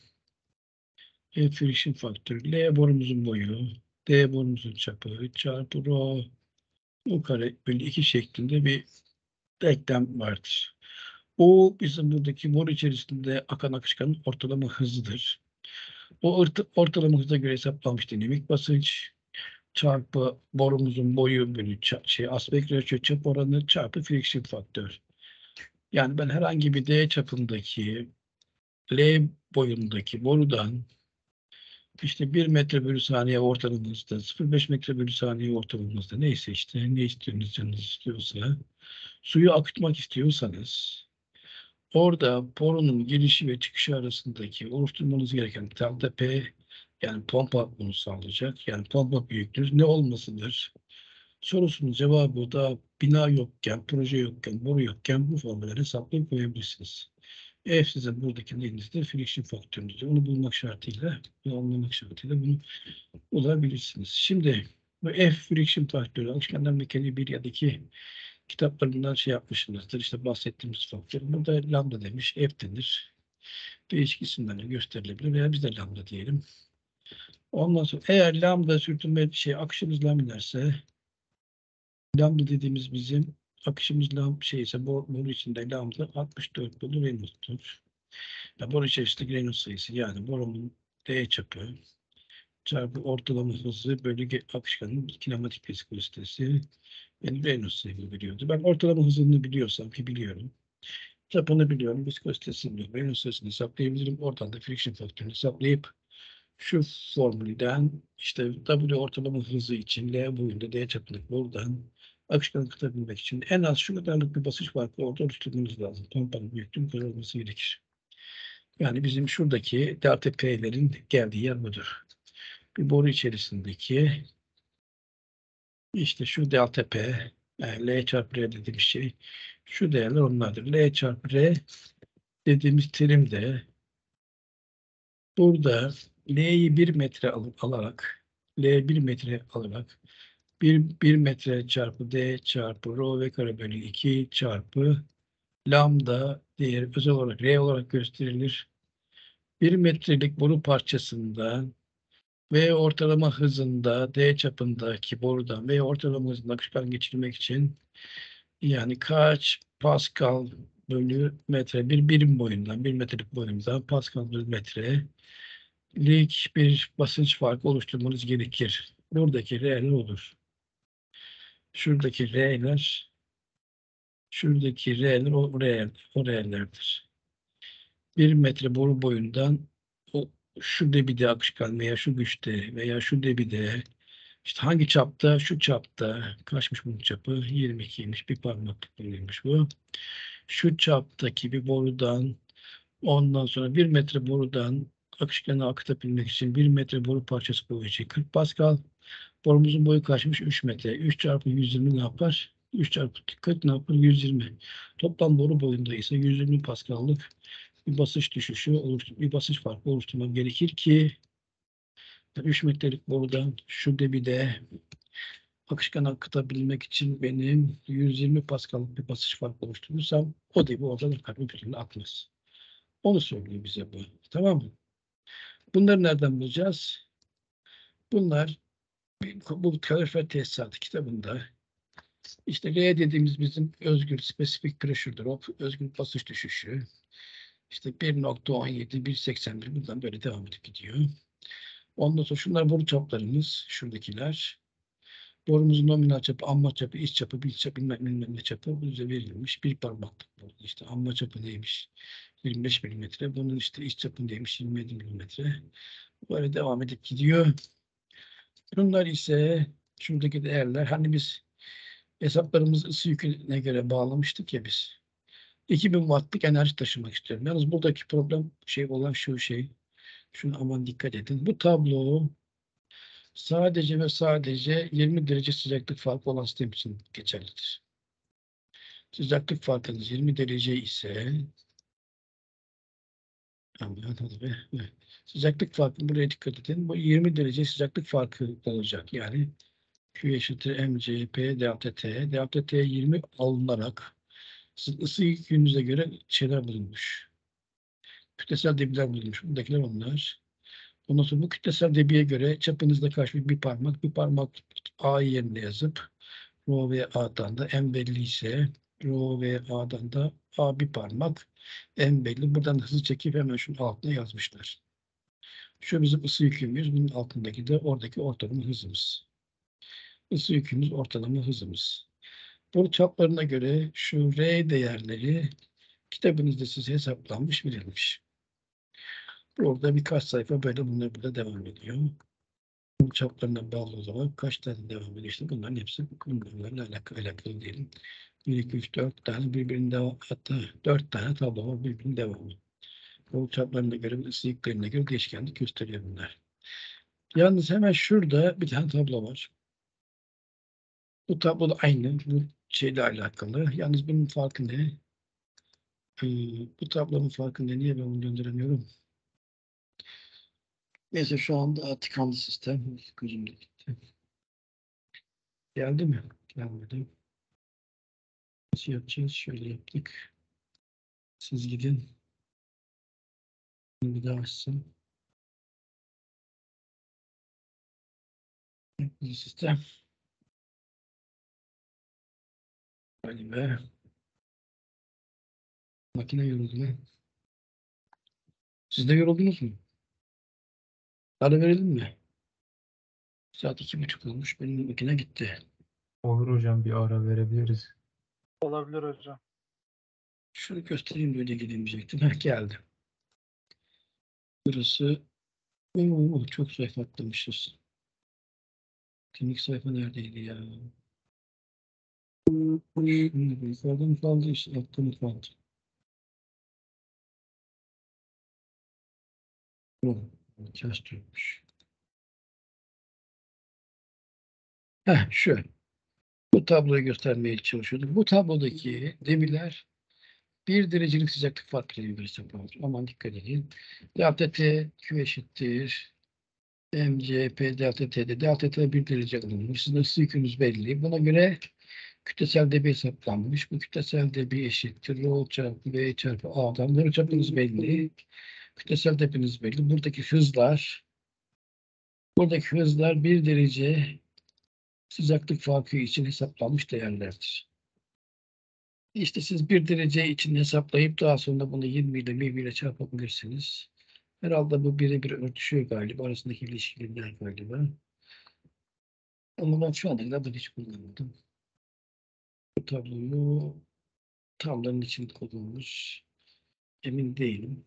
F friction faktörü L borumuzun boyu, D borumuzun çapı çarpı rho u kare bölü 2 şeklinde bir denklem vardır. O bizim buradaki boru içerisinde akan akışkanın ortalama hızıdır. O ortalama hıza göre hesaplanmış dinamik basınç çarpı borumuzun boyu bölü aspect ratio çap oranı çarpı friction faktör. Yani ben herhangi bir D çapındaki L boyundaki borudan işte 1 metre bölü saniye ortalama hızda 0,5 metre bölü saniye ortalama hızda neyse işte ne istiyorsunuz canınız istiyorsa suyu akıtmak istiyorsanız orada borunun girişi ve çıkışı arasındaki oluşturmanız gereken delta P yani pompa bunu sağlayacak. Yani pompa büyüklüğü ne olmasıdır? Sorusunun cevabı da bina yokken, proje yokken, boru yokken bu formülleri hesaplayıp koyabilirsiniz. F sizin buradaki elinizde friction faktörünüzdür. Onu bulmak şartıyla ve anlamak şartıyla bunu bulabilirsiniz. Şimdi bu F friction faktörü alışkanlar mekaniği 1 ya da 2 kitaplarından şey yapmışsınızdır. İşte bahsettiğimiz faktör. Burada lambda demiş, F denir. Değişik isimlerle gösterilebilir veya biz de lambda diyelim. Ondan sonra eğer lambda sürtünme akışımız laminarse lambda dediğimiz bizim akışımız ise boru içinde lambda 64 bölü Reynolds'tur. Ya boru içerisindeki Reynolds sayısı yani borunun D çapı çarpı ortalama hızı bölü akışkanın kinematik viskositesi beni Reynolds sayımı biliyordu. Ben ortalama hızını biliyorsam ki biliyorum. Çapını biliyorum. Viskositesini biliyorum. Reynolds sayısını hesaplayabilirim. Oradan da friction faktörünü hesaplayıp şu formülden işte W ortalama hızı için L boyunda D çapını buradan akışkanı kıtabilmek için en az şu kadarlık bir basınç farkı orada oluşturmamız lazım. Pompanın büyüklüğünün kadar olması gerekir. Yani bizim şuradaki delta P'lerin geldiği yer budur. Bir boru içerisindeki işte şu delta P yani L çarpı R dediğimiz şey şu değerler onlardır. L çarpı R dediğimiz terim de burada L'yi 1 metre alarak L 1 metre alarak 1 metre çarpı D çarpı rho v kare bölü 2 çarpı lambda değeri özel olarak R olarak gösterilir. 1 metrelik boru parçasından V ortalama hızında D çapındaki borudan V ortalama hızında akışkan geçirmek için yani kaç Pascal bölü metre bir birim boyundan 1 metrelik boyundan Pascal bölü metrelik bir basınç farkı oluşturmanız gerekir. Buradaki R'ler olur. Şuradaki R'ler o R'lerdir. 1 metre boru boyundan şu debide akışkan veya şu güçte veya şu debide işte hangi çapta? Şu çapta. Kaçmış bunun çapı? 22'ymiş. Bir parmaklık boyuymuş bu. Şu çaptaki bir borudan ondan sonra 1 metre borudan akışkanı akıtabilmek için 1 metre boru parçası boyu için 40 Pascal. Borumuzun boyu kaçmış? 3 metre. 3 çarpı 120 ne yapar? 3 çarpı 40 ne yapar? 120. Toplam boru boyunda ise 120 Pascal'lık bir basınç düşüşü bir basınç farkı oluşturmam gerekir ki 3 metrelik borudan şu debide akışkan akıtabilmek için benim 120 Pascal'lık bir basınç farkı oluşturursam o debi oradan akar. Bir türlü akmaz. Onu söylüyor bize bu. Tamam mı? Bunları nereden bulacağız? Bunlar bu kalorifer tesisatı kitabında işte R dediğimiz bizim özgül spesifik pressure'dur. O özgül basınç düşüşü. İşte 1.17, 1.81 buradan böyle devam edip gidiyor. Ondan sonra şunlar boru çaplarımız. Şuradakiler. Borumuzun nominal çapı, amma çapı, iç çapı, bil çapı, bilmem ne çapı. Bu bize verilmiş. Bir parmaklık bu. İşte amma çapı neymiş? 25 milimetre. Bunun işte iç çapı neymiş? 27 milimetre. Böyle devam edip gidiyor. Bunlar ise şuradaki değerler. Hani biz hesaplarımızı ısı yüküne göre bağlamıştık ya biz. 2000 wattlık enerji taşımak istiyorum. Yalnız buradaki problem şey olan şu şey. Şuna aman dikkat edin. Bu tablo sadece ve sadece 20 derece sıcaklık farkı olan sistem için geçerlidir. Sıcaklık farkınız 20 derece ise sıcaklık farkı buraya dikkat edin. Bu 20 derece sıcaklık farkı olacak. Yani Q eşittir mCp delta T. Delta T 20 alınarak ısı yükünüze göre şeyler bulunmuş. Kütlesel debiler bulunmuş. Buradakiler onlar. Ondan sonra bu kütlesel debiye göre çapınızda karşı bir parmak A yerine yazıp Rho ve A'dan da M belli ise Rho ve A'dan da A bir parmak M belli. Buradan hızı çekip hemen şunun altına yazmışlar. Şu bizim ısı yükümüz. Bunun altındaki de oradaki ortalama hızımız. Isı yükümüz ortalama hızımız. Bu çaplarına göre şu R değerleri kitabınızda size hesaplanmış verilmiş. Orada birkaç sayfa böyle bunlar burada devam ediyor. Bu çaplarına bağlı olarak kaç tane devam ediyor? İşte bunların hepsi bunlarla alakalı diyelim. 1, 2, 3, 4 tane birbirinin devamı, hatta 4 tane tablo var birbirinin devamı. Bu çaplarına göre, ısı yüklerine göre değişkenlik gösteriyor bunlar. Yalnız hemen şurada bir tane tablo var. Bu tablo da aynı. Bu şeyle alakalı. Yalnız bunun farkı ne? Bu tablonun farkı ne? Niye ben bunu gönderemiyorum? Neyse şu anda tıkandı sistem. Gözümde gitti. Geldi mi? Gelmedi. Nasıl yapacağız? Şöyle yaptık. Siz gidin. Bir daha açsın. Bu sistem. Hadi be. Makine yoruldu mu? Siz de yoruldunuz mu? Ara verelim mi? Saat 2.30 olmuş. Benim makine gitti. Olur hocam, bir ara verebiliriz. Olabilir hocam. Şunu göstereyim böyle gideyim diyecektim. Heh, geldi. Burası çok sayfa atlamışız. Klinik sayfa neredeydi ya? Yukarıda mı kaldı? İşte altta mı kaldı? Ters dönmüş. Heh, şu. Bu tabloyu göstermeye çalışıyordum. Bu tablodaki demirler 1 derecelik sıcaklık farkıyla göre yapılır. Aman dikkat edin. Delta T Q eşittir. MCP delta T'de delta T 1 derece alınmış. Sizin ısı yükünüz belli. Buna göre kütlesel debi hesaplanmış. Bu kütlesel debi eşittir. Rho çarpı V çarpı A'dan. Rho çapınız belli. Kütlesel debiniz belli. Buradaki hızlar 1 derece sıcaklık farkı için hesaplanmış değerlerdir. İşte siz 1 derece için hesaplayıp daha sonra bunu 20 ile 20 ile çarpabilirsiniz. Herhalde bu birebir örtüşüyor galiba. Arasındaki ilişkiler galiba. Ama ben şu ana kadar hiç kullanmadım. Bu tabloyu tablonun içinde kullanılmış. Emin değilim.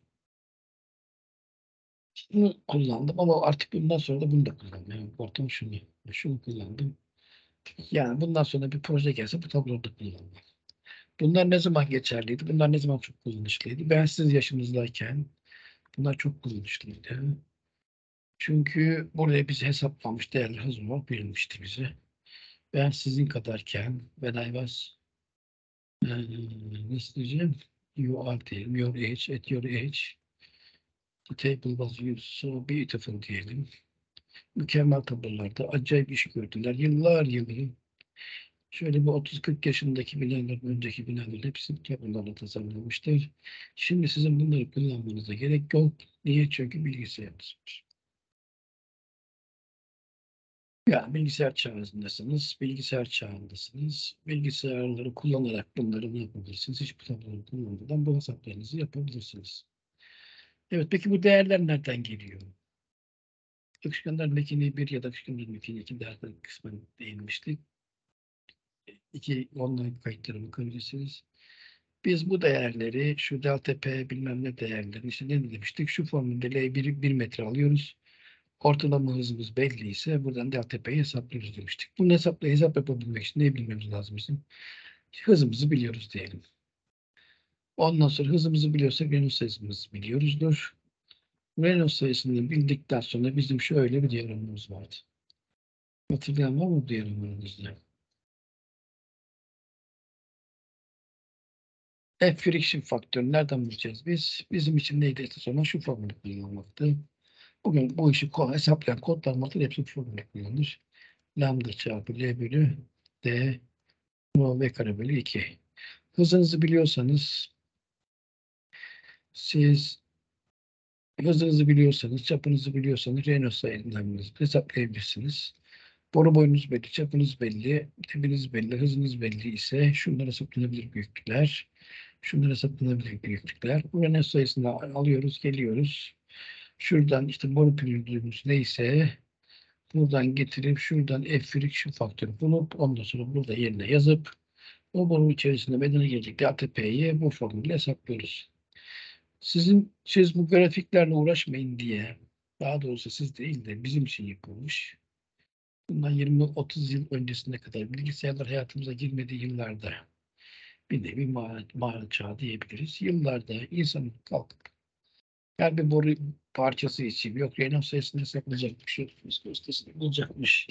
Bunu kullandım ama artık bundan sonra da bunu da kullanıyorum. Yani ortam şunu. Şunu kullandım. Yani bundan sonra bir proje gelse bu tabloyu da kullanmam. Bunlar ne zaman geçerliydi? Bunlar ne zaman çok kullanışlıydı? Ben siz yaşınızdayken bunlar çok kullanışlıydı. Çünkü buraya bize hesaplanmış değerler hazır olarak verilmişti bize. Ben sizin kadarken when I was nasıl diyeceğim? You are diyelim. Your age, at your age the table was used so beautiful diyelim. Mükemmel tablolarda acayip iş gördüler. Yıllar yılı. Şöyle bir 30-40 yaşındaki binaların, önceki binaların hepsi tablolarla tasarlanmıştır. Şimdi sizin bunları kullanmanıza gerek yok. Niye? Çünkü bilgisayarınız var. Yani bilgisayar çağındasınız, bilgisayar çağındasınız. Bilgisayarları kullanarak bunları ne yapabilirsiniz? Hiçbir tabloları kullanmadan bu hesaplarınızı yapabilirsiniz. Evet, peki bu değerler nereden geliyor? Akışkanlar mekaniği 1 ya da akışkanlar mekaniği 2 dersten kısmen değinmiştik. İki online kayıtları bakabilirsiniz. Biz bu değerleri, şu delta P bilmem ne değerlerini işte ne demiştik? Şu formülde L1 metre alıyoruz. Ortalama hızımız belli ise buradan delta P'yi hesaplıyoruz demiştik. Bunu hesap yapabilmek için ne bilmemiz lazım bizim? Hızımızı biliyoruz diyelim. Ondan sonra hızımızı biliyorsak Renault sayısımızı biliyoruzdur. Renault sayısını bildikten sonra bizim şöyle bir diyagramımız vardı. Hatırlayan var mı bu diyagramımızda? F friction faktörü nereden bulacağız biz? Bizim için neydi esas olan şu formülü kullanmaktı. Bugün bu işi hesaplayan kodlanmadır hepsi bu formülü kullanır. Lambda çarpı L bölü D rho V kare bölü 2. Hızınızı biliyorsanız siz çapınızı biliyorsanız Renault sayılarınızı hesaplayabilirsiniz. Boru boyunuz belli, çapınız belli, dibiniz belli, hızınız belli ise şunlar hesaplanabilir büyüklükler. Şunlar hesaplanabilir büyüklükler. Bu Renault sayısını alıyoruz, geliyoruz. Şuradan işte boru pürüzlüğümüz neyse buradan getirip şuradan F friction faktörü bulup ondan sonra burada yerine yazıp o boru içerisinde meydana gelecek ATP'yi bu formülle hesaplıyoruz. Siz bu grafiklerle uğraşmayın diye, daha doğrusu siz değil de bizim için yapılmış. Bundan 20-30 yıl öncesine kadar bilgisayarlar hayatımıza girmediği yıllarda bir nevi mağara çağı diyebiliriz. Yıllarda insan kalkıp her bir boru parçası için yok Renault sayısını hesaplayacakmış, yok üstesini bulacakmış.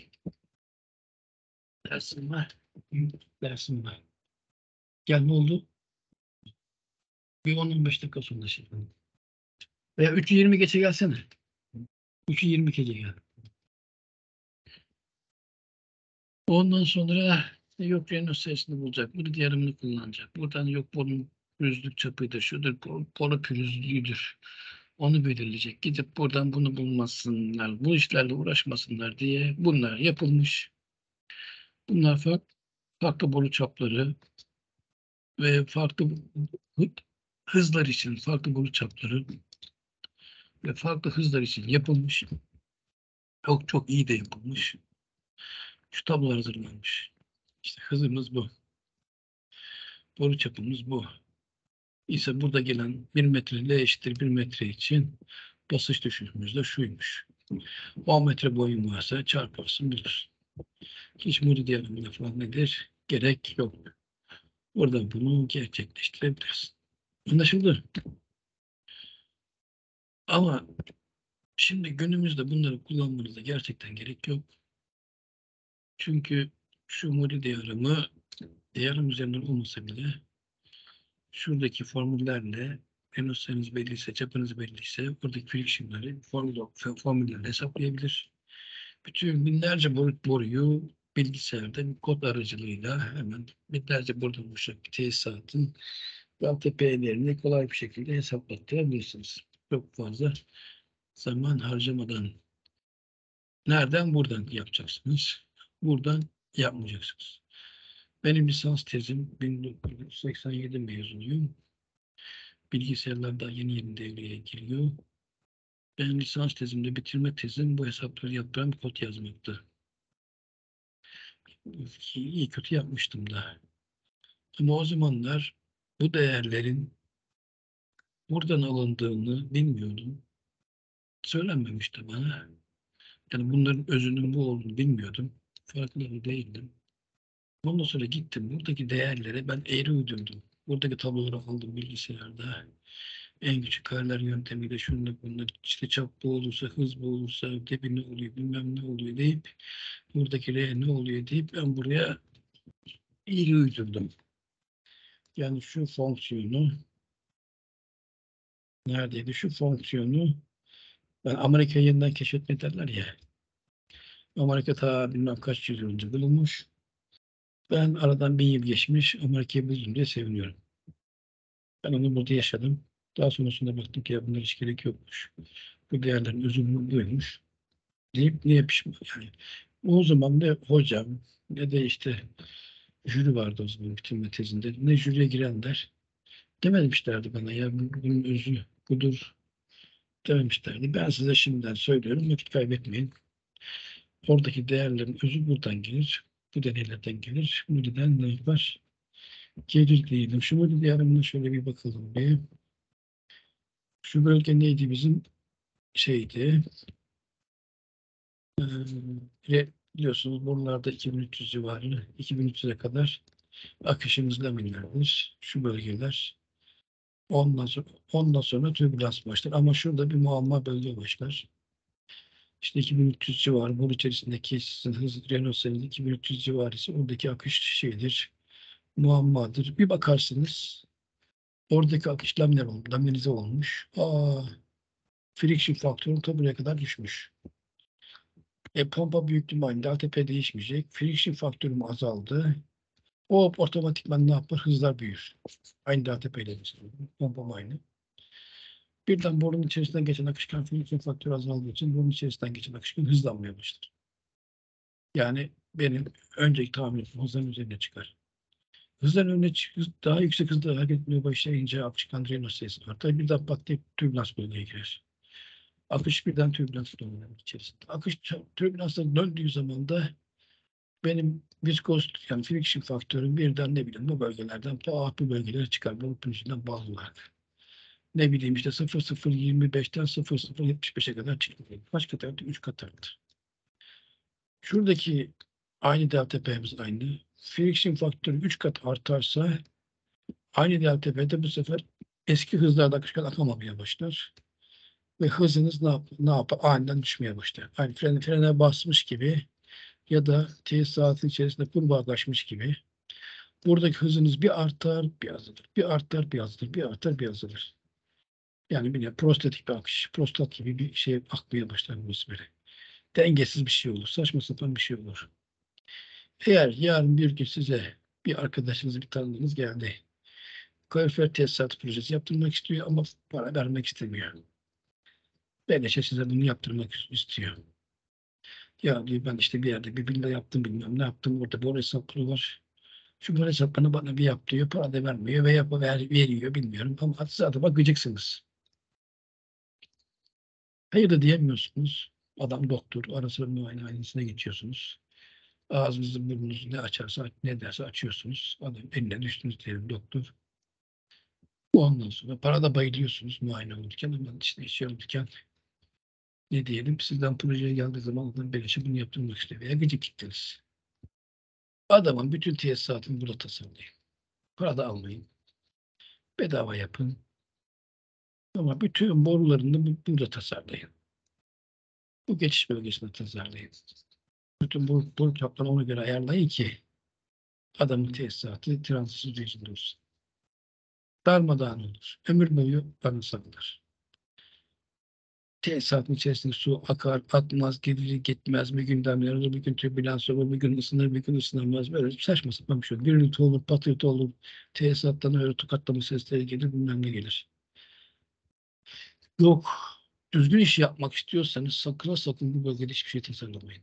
Dersim var. Dersim var. Gel ne oldu? Bir 10-15 dakika sonra şimdi. Veya 3:20 geçe gelsene. 3:20 geçe gel. Ondan sonra yok Renault sayısını bulacak. Bunu diğerini kullanacak. Buradan yok bunun pürüzlük çapıdır, şudur, boru pürüzlüğüdür. Onu belirleyecek. Gidip buradan bunu bulmasınlar, bu işlerle uğraşmasınlar diye bunlar yapılmış. Bunlar farklı boru çapları ve farklı hızlar için farklı boru çapları ve farklı hızlar için yapılmış. Çok çok iyi de yapılmış. Şu tablolar hazırlanmış. İşte hızımız bu. Boru çapımız bu. İse burada gelen 1 metre L eşittir 1 metre için basınç düşüşümüz de şuymuş. 10 metre boyun varsa çarparsın bulursun. Hiç Moody diyaloguna falan nedir? Gerek yok. Burada bunu gerçekleştirebilirsin. Anlaşıldı. Ama şimdi günümüzde bunları kullanmanıza gerçekten gerek yok. Çünkü şu Moody diyagramı diyalog üzerinden olmasa bile şuradaki formüllerle enoslarınız belliyse, çapınız belliyse buradaki friction'ları formüllerle hesaplayabilir. Bütün binlerce boruyu bilgisayarda bir kod aracılığıyla hemen binlerce borudan oluşan bir tesisatın ATP'lerini kolay bir şekilde hesaplattırabilirsiniz. Çok fazla zaman harcamadan. Nereden? Buradan yapacaksınız. Buradan yapmayacaksınız. Benim lisans tezim 1987 mezunuyum. Bilgisayarlar daha yeni devreye giriyor. Ben lisans tezimde bitirme tezim bu hesapları yapan kod yazmaktı. İyi kötü yapmıştım da. Ama o zamanlar bu değerlerin buradan alındığını bilmiyordum. Söylenmemişti bana. Yani bunların özünün bu olduğunu bilmiyordum. Farkında değildim. Ondan sonra gittim. Buradaki değerlere ben eğri uydurdum. Buradaki tabloları aldım bilgisayarda. En küçük kareler yöntemiyle şununla bununla işte çap bu olursa, hız bu olursa, debi ne oluyor, bilmem ne oluyor deyip buradaki R ne oluyor deyip ben buraya eğri uydurdum. Yani şu fonksiyonu neredeydi? Şu fonksiyonu ben Amerika'yı yeniden keşfetme derler ya. Amerika ta bilmem kaç yıl önce bulunmuş. Ben aradan 1000 yıl geçmiş. Amerika'yı buldum diye seviniyorum. Ben onu burada yaşadım. Daha sonrasında baktım ki ya bunlar hiç gerek yokmuş. Bu değerlerin özü buymuş. Deyip niye pişman yani. O zaman ne hocam ne de işte jüri vardı o zaman bitirme tezinde. Ne jüriye girenler dememişlerdi bana ya bunun özü budur dememişlerdi. Ben size şimdiden söylüyorum vakit kaybetmeyin. Oradaki değerlerin özü buradan gelir. Bu deneylerden gelir. Moody'den ne yapar? Gelir diyelim. Şu Moody diyarımına şöyle bir bakalım bir. Şu bölge neydi bizim? Şeydi. Biliyorsunuz buralarda 2300 civarı. 2300'e kadar akışımız laminlerdir. Şu bölgeler. Ondan sonra türbülans başlar. Ama şurada bir muamma bölge başlar. İşte 2300 civarı. Bunun içerisindeki sizin hız Renault serisi 2300 civarı ise oradaki akış şeydir. Muammadır. Bir bakarsınız oradaki akış laminize olmuş. Friction faktörü ta buraya kadar düşmüş. Pompa büyüklüğüm aynı. ATP değişmeyecek. Friction faktörüm azaldı. O otomatikman ne yapar? Hızlar büyür. Aynı ATP ile mesela. Pompam aynı. Birden borunun içerisinden geçen akışkan friction faktörü azaldığı için borunun içerisinden geçen akışkan hızlanmaya başlar. Yani benim önceki tahminim hızların üzerine çıkar. Hızların önüne daha yüksek hızda hareket etmeye başlayınca akışkan Renault sayısı artar. Birden pat diye türbülans bölgeye girer. Akış birden türbülans dönüyor içerisinde. Akış türbülansla döndüğü zaman da benim viskozluk yani friction faktörüm birden ne bileyim bu bölgelerden bu bölgelere çıkar. Bu pürüzünden bağlı olarak. Ne bileyim işte 0,025'ten 0,075'e kadar çıkıyor. Kaç kat arttı? 3 kat arttı. Şuradaki aynı delta aynı. Friction faktörü 3 kat artarsa aynı delta bu sefer eski hızlarda akışkan akamamaya başlar. Ve hızınız ne yapar? Aniden düşmeye başlar. Aynı frene basmış gibi ya da tesisatın içerisinde kurbağalaşmış gibi. Buradaki hızınız bir artar, bir azalır. Bir artar, bir azalır. Bir artar, bir azalır. Yani bir prostatik bir akış. Prostat gibi bir şey akmaya başlar bu böyle. Dengesiz bir şey olur. Saçma sapan bir şey olur. Eğer yarın bir gün size bir arkadaşınız, bir tanıdığınız geldi. Kalorifer tesisat projesi yaptırmak istiyor ama para vermek istemiyor. Beleşe size bunu yaptırmak istiyor. Ya diyor ben işte bir yerde bir villa yaptım bilmem ne yaptım. Orada boru hesapları var. Şu boru hesaplarını bana bir yap diyor. Para da vermiyor ve veriyor bilmiyorum. Ama zaten bak gıcıksınız. Hayır da diyemiyorsunuz. Adam doktor. Ara sıra muayenehanesine geçiyorsunuz. Ağzınızı burnunuzu ne açarsa ne derse açıyorsunuz. Adam eline düştünüz diyelim doktor. Ondan sonra para da bayılıyorsunuz muayene olurken ama işte işe olurken ne diyelim sizden projeye geldiği zaman adam beleşe bunu yaptırmak istiyor veya gıcık gittiniz. Adamın bütün tesisatını burada tasarlayın. Para da almayın. Bedava yapın. Ama bütün borularını burada tasarlayın. Bu geçiş bölgesinde tasarlayın. Bütün boru çaplarını ona göre ayarlayın ki adamın tesisatı transisiz rejimde olsun. Darmadağın olur. Ömür boyu bana saklar. Tesisatın içerisinde su akar, akmaz, gelir, gitmez, bir gün damlar, bir gün türbülans olur, bir gün ısınır, bir gün ısınamaz. Böyle saçma sapan bir şey olur. Gürültü olur, patırtı olur, tesisattan öyle tokatlama sesleri gelir, bilmem ne gelir. Yok. Düzgün iş yapmak istiyorsanız sakın bu bölgede hiçbir şey tasarlamayın.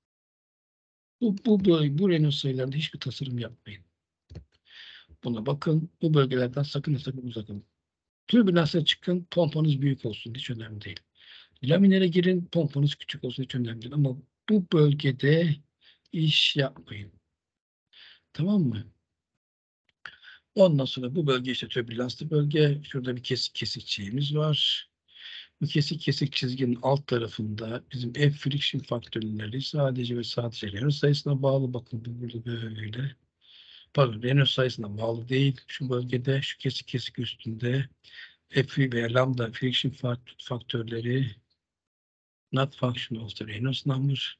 Bu Renault sayılarında hiçbir tasarım yapmayın. Buna bakın. Bu bölgelerden sakın uzak olun. Türbülansa çıkın. Pompanız büyük olsun. Hiç önemli değil. Laminere girin. Pompanız küçük olsun. Hiç önemli değil. Ama bu bölgede iş yapmayın. Tamam mı? Ondan sonra bu bölge işte türbülanslı bölge. Şurada bir kesik şeyimiz var. Bu kesik çizginin alt tarafında bizim F friction faktörleri sadece ve sadece Renault sayısına bağlı. Bakın bu burada böyle. Pardon Renault sayısına bağlı değil. Şu bölgede şu kesik üstünde F veya lambda friction faktörleri not function of the Reynolds number.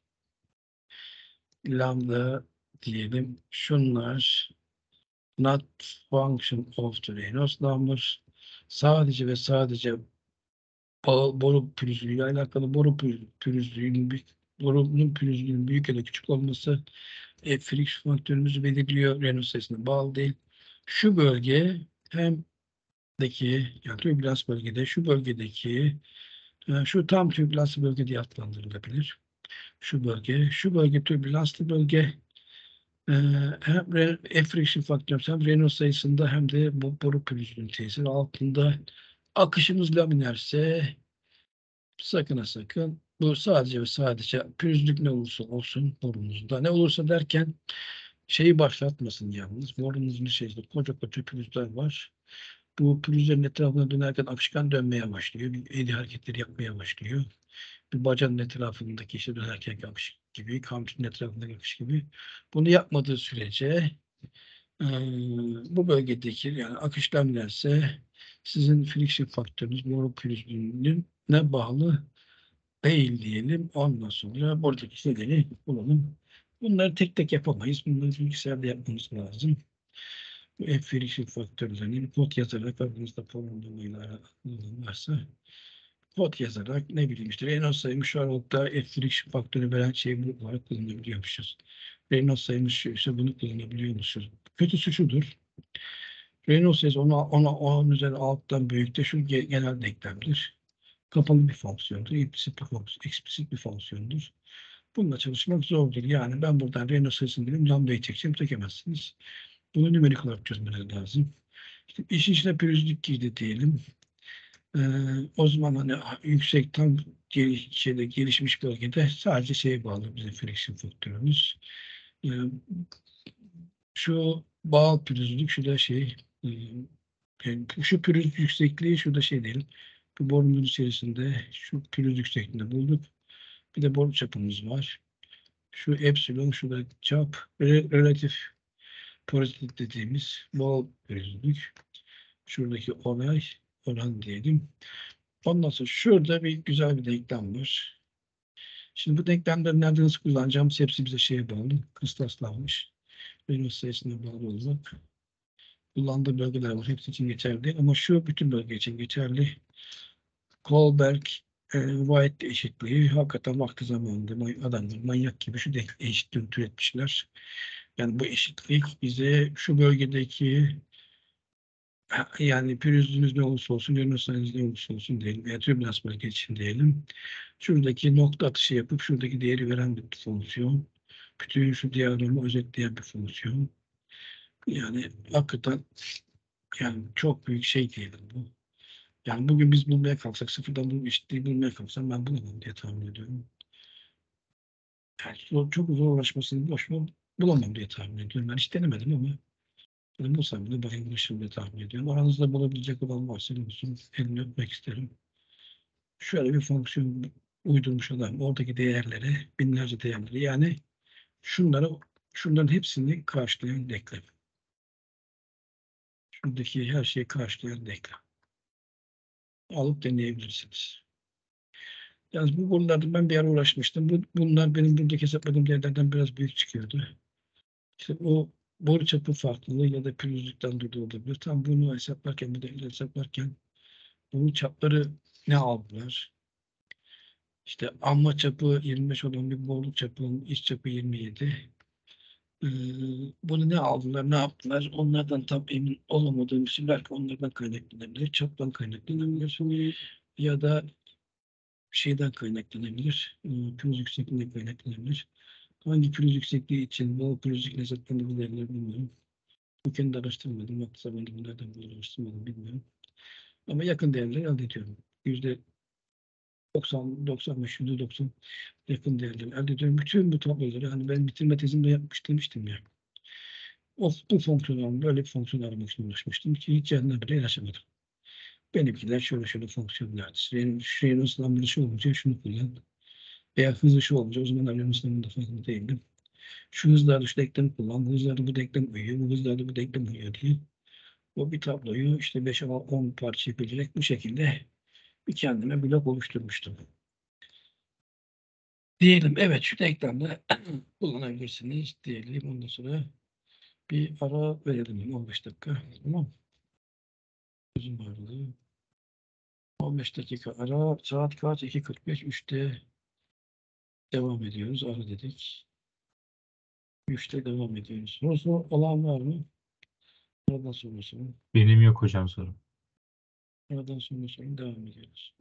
Lambda diyelim. Şunlar not function of the Reynolds number. Sadece ve sadece boru pürüzlüğüyle alakalı boru pürüzlüğünün bir borunun pürüzlüğünün büyük ya da küçük olması friksiyon faktörümüzü belirliyor. Renault sayısına bağlı değil. Şu bölge hem yani türbülans bölgede şu bölgedeki şu tam türbülanslı bölge diye adlandırılabilir. Şu bölge türbülanslı bölge. Hem friction faktörü hem Renault sayısında hem de bu boru pürüzlüğünün tesiri altında akışımız laminerse sakın ha sakın bu sadece ve sadece pürüzlük ne olursa olsun borunuzda. Ne olursa derken şeyi başlatmasın yalnız. Borunuzun içerisinde koca koca pürüzler var. Bu pürüzlerin etrafına dönerken akışkan dönmeye başlıyor. Bir eli hareketleri yapmaya başlıyor. Bir bacanın etrafındaki işte dönerken akış gibi, kamçının etrafındaki akış gibi. Bunu yapmadığı sürece bu bölgedeki yani akış laminerse sizin friction faktörünüz boru pürüzlüğüne bağlı değil diyelim. Ondan sonra buradaki şeyleri bulalım. Bunları tek tek yapamayız. Bunları bilgisayarda yapmamız lazım. Bu friction faktörlerini kod yazarak aklınızda formülüyle varsa kod yazarak ne bileyim işte Renault sayımı şu aralıkta friction faktörü veren şeyi bu olarak kullanabiliyormuşuz. Renault sayımı şu ise bunu kullanabiliyormuşuz. Kötüsü şudur. Renault sayısı onun üzeri alttan büyükte şu genel denklemdir. Kapalı bir fonksiyondur. Eksplisit bir fonksiyondur. Bununla çalışmak zordur. Yani ben buradan Renault sayısını dedim, lambdayı çekeceğim, çekemezsiniz. Bunu nümerik olarak çözmeniz lazım. İşte iş içine pürüzlük girdi diyelim. Ee, o zaman hani yüksek tam gelişmiş bölgede sadece şeye bağlı bizim friction faktörümüz. Ee, şu bağ pürüzlük, şu da yani şu pürüz yüksekliği, şurada şey diyelim. Bu borunun içerisinde şu pürüz yüksekliğinde bulduk. Bir de boru çapımız var. Şu epsilon, şu da çap, relatif porosite dediğimiz bol pürüzlük. Şuradaki oran diyelim. Ondan sonra şurada bir güzel bir denklem var. Şimdi bu denklemleri nerede nasıl kullanacağımız hepsi bize şeye bağlı. Kıstaslanmış. Renault sayısına bağlı olarak kullandığı bölgeler var. Hepsi için geçerli değil. Ama şu bütün bölge için geçerli. Kohlberg White eşitliği hakikaten vakti zamanında adamlar manyak gibi şu eşitliği türetmişler. Yani bu eşitlik bize şu bölgedeki yani pürüzlüğünüz ne olursa olsun, Renault ne olursa olsun diyelim. Veya türbülans bölge için diyelim. Şuradaki nokta atışı yapıp şuradaki değeri veren bir fonksiyon. Bütün şu diyagramı özetleyen bir fonksiyon. Yani hakikaten yani çok büyük şey diyelim bu. Yani bugün biz bulmaya kalksak, sıfırdan bu eşitliği bulmaya kalksam ben bulamam diye tahmin ediyorum. Yani çok zor uğraşmasını boş ver, bulamam diye tahmin ediyorum. Ben hiç denemedim ama ben bulsam bile bayılmışım diye tahmin ediyorum. Aranızda bulabilecek olan varsa ne olsun, elini öpmek isterim. Şöyle bir fonksiyon uydurmuş adam. Oradaki değerleri, binlerce değerleri yani şunların hepsini karşılayan denklem. Şuradaki her şeyi karşılayan denklem. Alıp deneyebilirsiniz. Yalnız bunlardan ben bir ara uğraşmıştım. Bunlar benim buradaki hesapladığım değerlerden biraz büyük çıkıyordu. İşte o boru çapı farklılığı ya da pürüzlükten dolayı olabilir. Tam bunu hesaplarken, bir de hesaplarken boru çapları ne aldılar? İşte amma çapı 25 olan bir boru çapının iç çapı 27. Ee, bunu ne aldılar, ne yaptılar? Onlardan tam emin olamadığım için belki onlardan kaynaklanabilir, çaptan kaynaklanabilir ya da şeyden kaynaklanabilir, pürüz yüksekliğinden kaynaklanabilir. Hangi pürüz yüksekliği için bu pürüzlük lezzetlendirmeleri bilmiyorum. Bu kendi araştırmadım, vakti zamanında bunlardan bir araştırmadım bilmiyorum. Ama yakın değerleri elde ediyorum. %90, 95, %90 yakın değerleri elde ediyorum. Bütün bu tabloları hani ben bitirme tezimde yapmış demiştim ya. Bu fonksiyonu böyle bir fonksiyon aramak için uğraşmıştım ki hiç yanına bile yaşamadım. Benimkiler şöyle fonksiyonlardı. Şeyin ıslanması şu olunca şunu kullan. Veya hızı şu olunca o zaman alem ıslanımında farkında değildim. Şu hızlarda şu denklemi kullan. Bu hızlarda bu denklem uyuyor. Bu hızlarda bu denklem uyuyor diye. O bir tabloyu işte 5-10 parçaya bölerek bu şekilde bir kendime blok oluşturmuştum. Diyelim evet şu denklemde kullanabilirsiniz diyelim. Ondan sonra bir ara verelim 15 dakika. Tamam. Uzun varlığı. 15 dakika ara. Saat kaç? 2.45. 3'te devam ediyoruz. Ara dedik. 3'te devam ediyoruz. Sorusu olan var mı? Aradan sonrasını. Benim yok hocam sorum. Aradan sonrasını devam ediyoruz.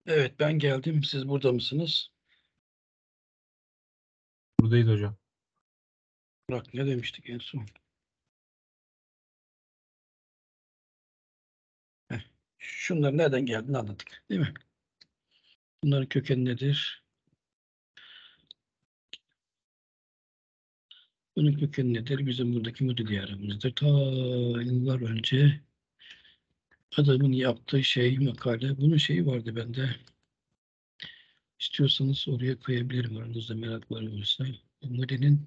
Evet, ben geldim. Siz burada mısınız? Buradayız hocam. Bak, ne demiştik en son? Heh, şunların nereden geldiğini anladık, değil mi? Bunların kökeni nedir? Bunun kökeni nedir? Bizim buradaki Mudi diyarımızdır. Ta yıllar önce adamın yaptığı şey, makale. Bunun şeyi vardı bende. İstiyorsanız oraya koyabilirim. Aranızda merakları olursa. Mudi'nin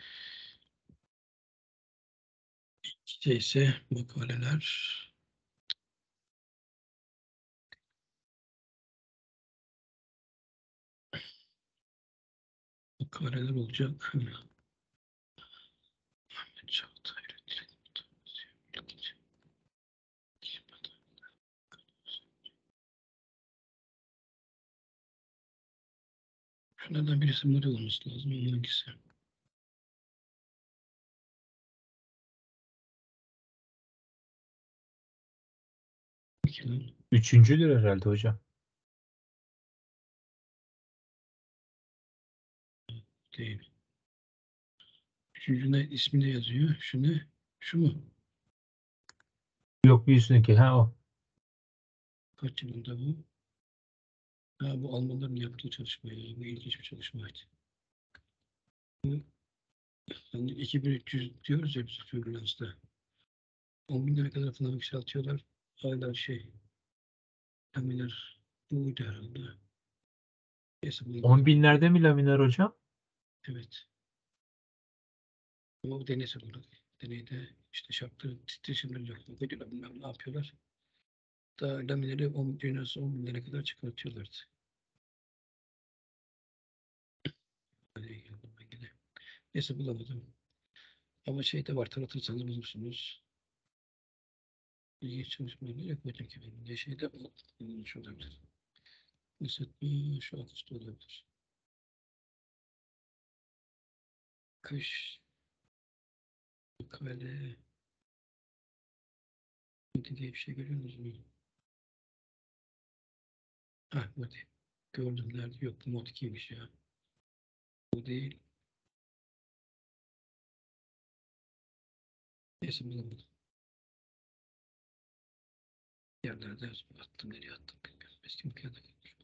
şeyse makaleler. Makaleler olacak. Çağatay Şunlardan birisi Mudi olması lazım. Onun hangisi? Peki lan. Üçüncüdür herhalde hocam. Değil. Üçüncü ne? İsmi ne yazıyor? Şu ne? Şu mu? Yok bir üstündeki. Ha o. Kaç yılında bu? Ha, bu Almanların yaptığı çalışma ya. Bu ilginç bir çalışmaydı. Bu, hani 2300 diyoruz ya biz Türbülans'ta. 10 binlere kadar falan yükseltiyorlar. Hala şey, emiler buydu herhalde. Neyse bunu 10 bakalım. binlerde mi laminer hocam? Evet. Ama bu deneysel olarak. Deneyde işte şartları titreşimleri yok. Veriyorlar, bilmem ne yapıyorlar. Daha lamineri 10 dünyası 10 binlere kadar çıkartıyorlardı. Hadi geldim ben yine. Neyse bulamadım. Ama şeyde var, taratırsanız bulursunuz. İlginç çalışmalar yok hocam ki benim de şeyde bulunmuş olabilir. Mesela şu atışta olabilir. Kış, makale, Modi diye bir şey görüyor musunuz? Ha, Modi. Gördüm, nerede? Yok, bu Modi kimmiş ya? Bu değil. Neyse bulamadım. Yerlerde attım, nereye attım bilmiyorum. Eski makinede kalmış.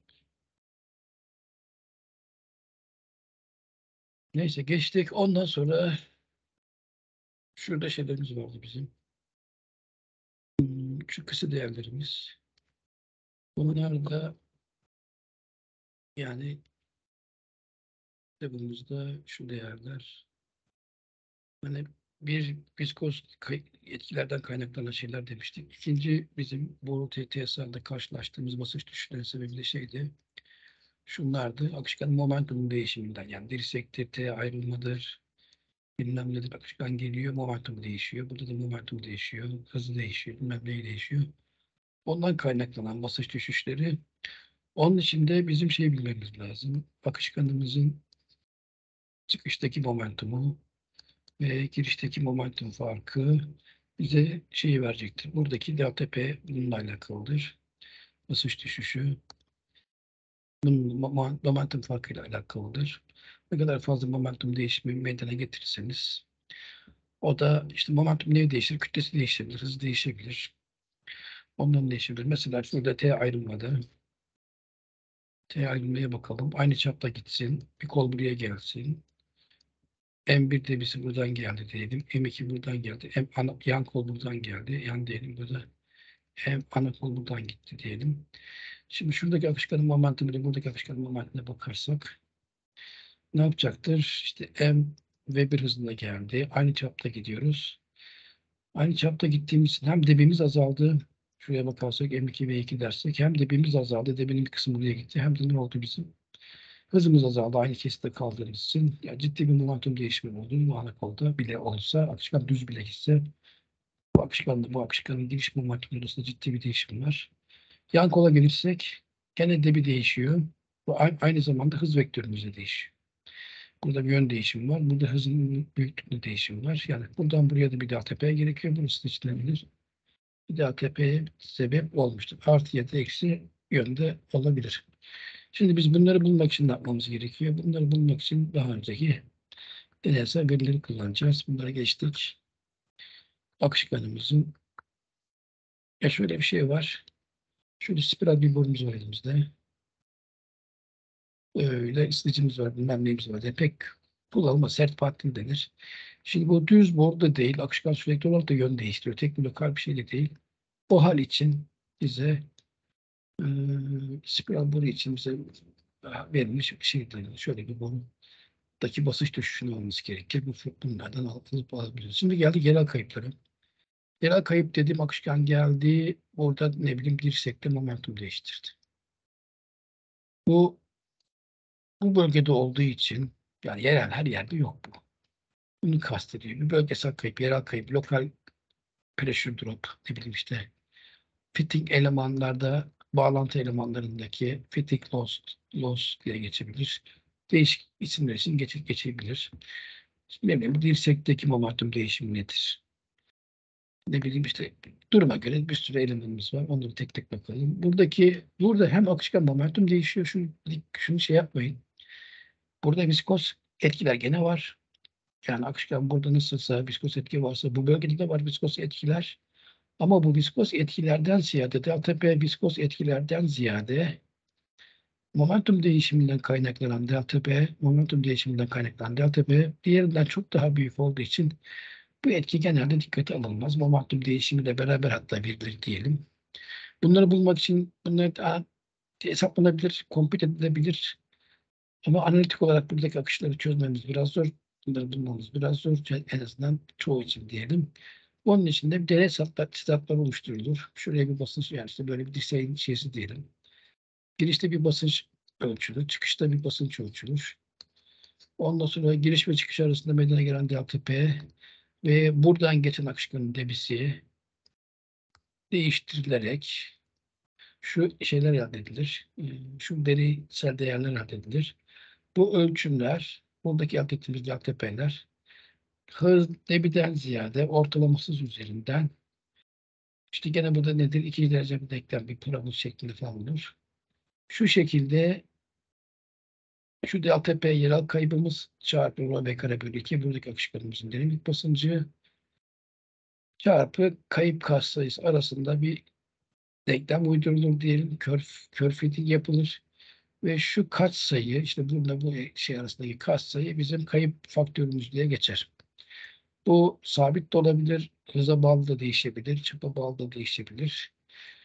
Neyse geçtik. Ondan sonra şurada şeylerimiz vardı bizim. Şu kısa değerlerimiz. Bunlar da yani kitabımızda şu değerler. Hani bir viskoz etkilerden kaynaklanan şeyler demiştik. İkinci bizim bu TTS'lerde karşılaştığımız basınç düşüşleri sebebiyle şeydi. Şunlardı. Akışkan momentumun değişiminden. Yani dirsektir, T ayrılmadır, bilmem nedir. Akışkan geliyor, momentum değişiyor. Burada da momentum değişiyor. Hızı değişiyor, bilmem neyi değişiyor. Ondan kaynaklanan basınç düşüşleri. Onun için de bizim şey bilmemiz lazım. Akışkanımızın çıkıştaki momentumu ve girişteki momentum farkı bize şeyi verecektir. Buradaki delta P bununla alakalıdır. Basınç düşüşü bunun momentum farkıyla alakalıdır. Ne kadar fazla momentum değişimi meydana getirirseniz o da işte momentum neyi değişir? Kütlesi değişebilir, hızı değişebilir. Ondan değişebilir. Mesela şurada T ayrılmadı. T ayrılmaya bakalım. Aynı çapta gitsin. Bir kol buraya gelsin. M1 debisi buradan geldi diyelim. M2 buradan geldi. Yan kol buradan geldi. Yan diyelim burada. Ana kol buradan gitti diyelim. Şimdi şuradaki akışkanın momentumu ile buradaki akışkanın momentumuna bakarsak ne yapacaktır? İşte M Weber hızında geldi. Aynı çapta gidiyoruz. Aynı çapta gittiğimiz için hem debimiz azaldı. Şuraya bakarsak M2 V2 dersek hem debimiz azaldı. Debinin bir kısmı buraya gitti. Hem de ne oldu bizim? Hızımız azaldı. Aynı kesitte kaldığımız için. Yani ciddi bir momentum değişimi oldu. Bu ana kolda bile olsa, akışkan düz bile gitse bu akışkanın giriş momentumu arasında ciddi bir değişim var. Yan kola gelirsek gene de bir değişiyor. Bu aynı zamanda hız vektörümüz de değişiyor. Burada bir yön değişimi var. Burada hızın büyüklüğünde değişim var. Yani buradan buraya da bir daha tepeye gerekiyor. Burası seçilebilir. Bir daha tepeye sebep olmuştur. Artı ya da eksi yönde olabilir. Şimdi biz bunları bulmak için ne yapmamız gerekiyor? Bunları bulmak için daha önceki deneysel verileri kullanacağız. Bunlara geçtik. Akışkanımızın şöyle bir şey var. Şöyle spiral bir borumuz var elimizde. Öyle ısıtıcımız var, bilmem neyimiz var diye pek kullanılma, sert partil denir. Şimdi bu düz bor da değil, akışkan sürekli olarak da yön değiştiriyor. Tek bir lokal bir şey de değil. O hal için bize spiral boru için bize verilmiş bir şey değil. Şöyle bir borudaki basınç düşüşünü almamız gerekir. Bunlardan alıp alabiliriz. Şimdi geldi yerel kayıpları. Yerel kayıp dediğim akışkan geldi. Orada ne bileyim dirsekte momentum değiştirdi. Bu bölgede olduğu için yani yerel her yerde yok bu. Bunu kastediyor. Bir bölgesel kayıp, yerel kayıp, lokal pressure drop, ne bileyim işte fitting elemanlarda, bağlantı elemanlarındaki fitting loss diye geçebilir. Değişik isimler için geçebilir. Şimdi ne bileyim dirsekteki momentum değişimi nedir? Ne bileyim işte duruma göre bir sürü elemanımız var. Onları tek tek bakalım. Burada hem akışkan momentum değişiyor. Şunu şey yapmayın. Burada viskos etkiler gene var. Yani akışkan burada nasılsa viskos etki varsa bu bölgede de var viskos etkiler. Ama bu viskos etkilerden ziyade delta P viskos etkilerden ziyade momentum değişiminden kaynaklanan delta P, momentum değişiminden kaynaklanan delta P diğerinden çok daha büyük olduğu için bu etki genelde dikkate alınmaz. Momentum değişimiyle beraber hatta verilir diyelim. Bunları bulmak için bunlar daha hesaplanabilir, kompüt edilebilir. Ama analitik olarak buradaki akışları çözmemiz biraz zor. Bunları bulmamız biraz zor. En azından çoğu için diyelim. Onun için de bir deney statlar oluşturulur. Şuraya bir basınç yani işte böyle bir dirseğin şeysi diyelim. Girişte bir basınç ölçülür. Çıkışta bir basınç ölçülür. Ondan sonra giriş ve çıkış arasında meydana gelen delta P ve buradan geçen akışkanın debisi değiştirilerek şu şeyler elde edilir. Şu deneysel değerler elde edilir. Bu ölçümler, buradaki elde ettiğimiz delta P'ler hız debiden ziyade ortalamasız üzerinden işte gene burada nedir? 2 derece bir denklem bir parabol şeklinde falan olur. Şu şekilde şu delta P yerel kaybımız çarpı rho v kare bölü 2 buradaki akışkanımızın derinlik basıncı çarpı kayıp katsayısı arasında bir denklem uydurulur diyelim. Kör fitting yapılır. Ve şu katsayı işte bununla bu şey arasındaki katsayı bizim kayıp faktörümüz diye geçer. Bu sabit de olabilir, hıza bağlı da değişebilir, çapa bağlı da değişebilir.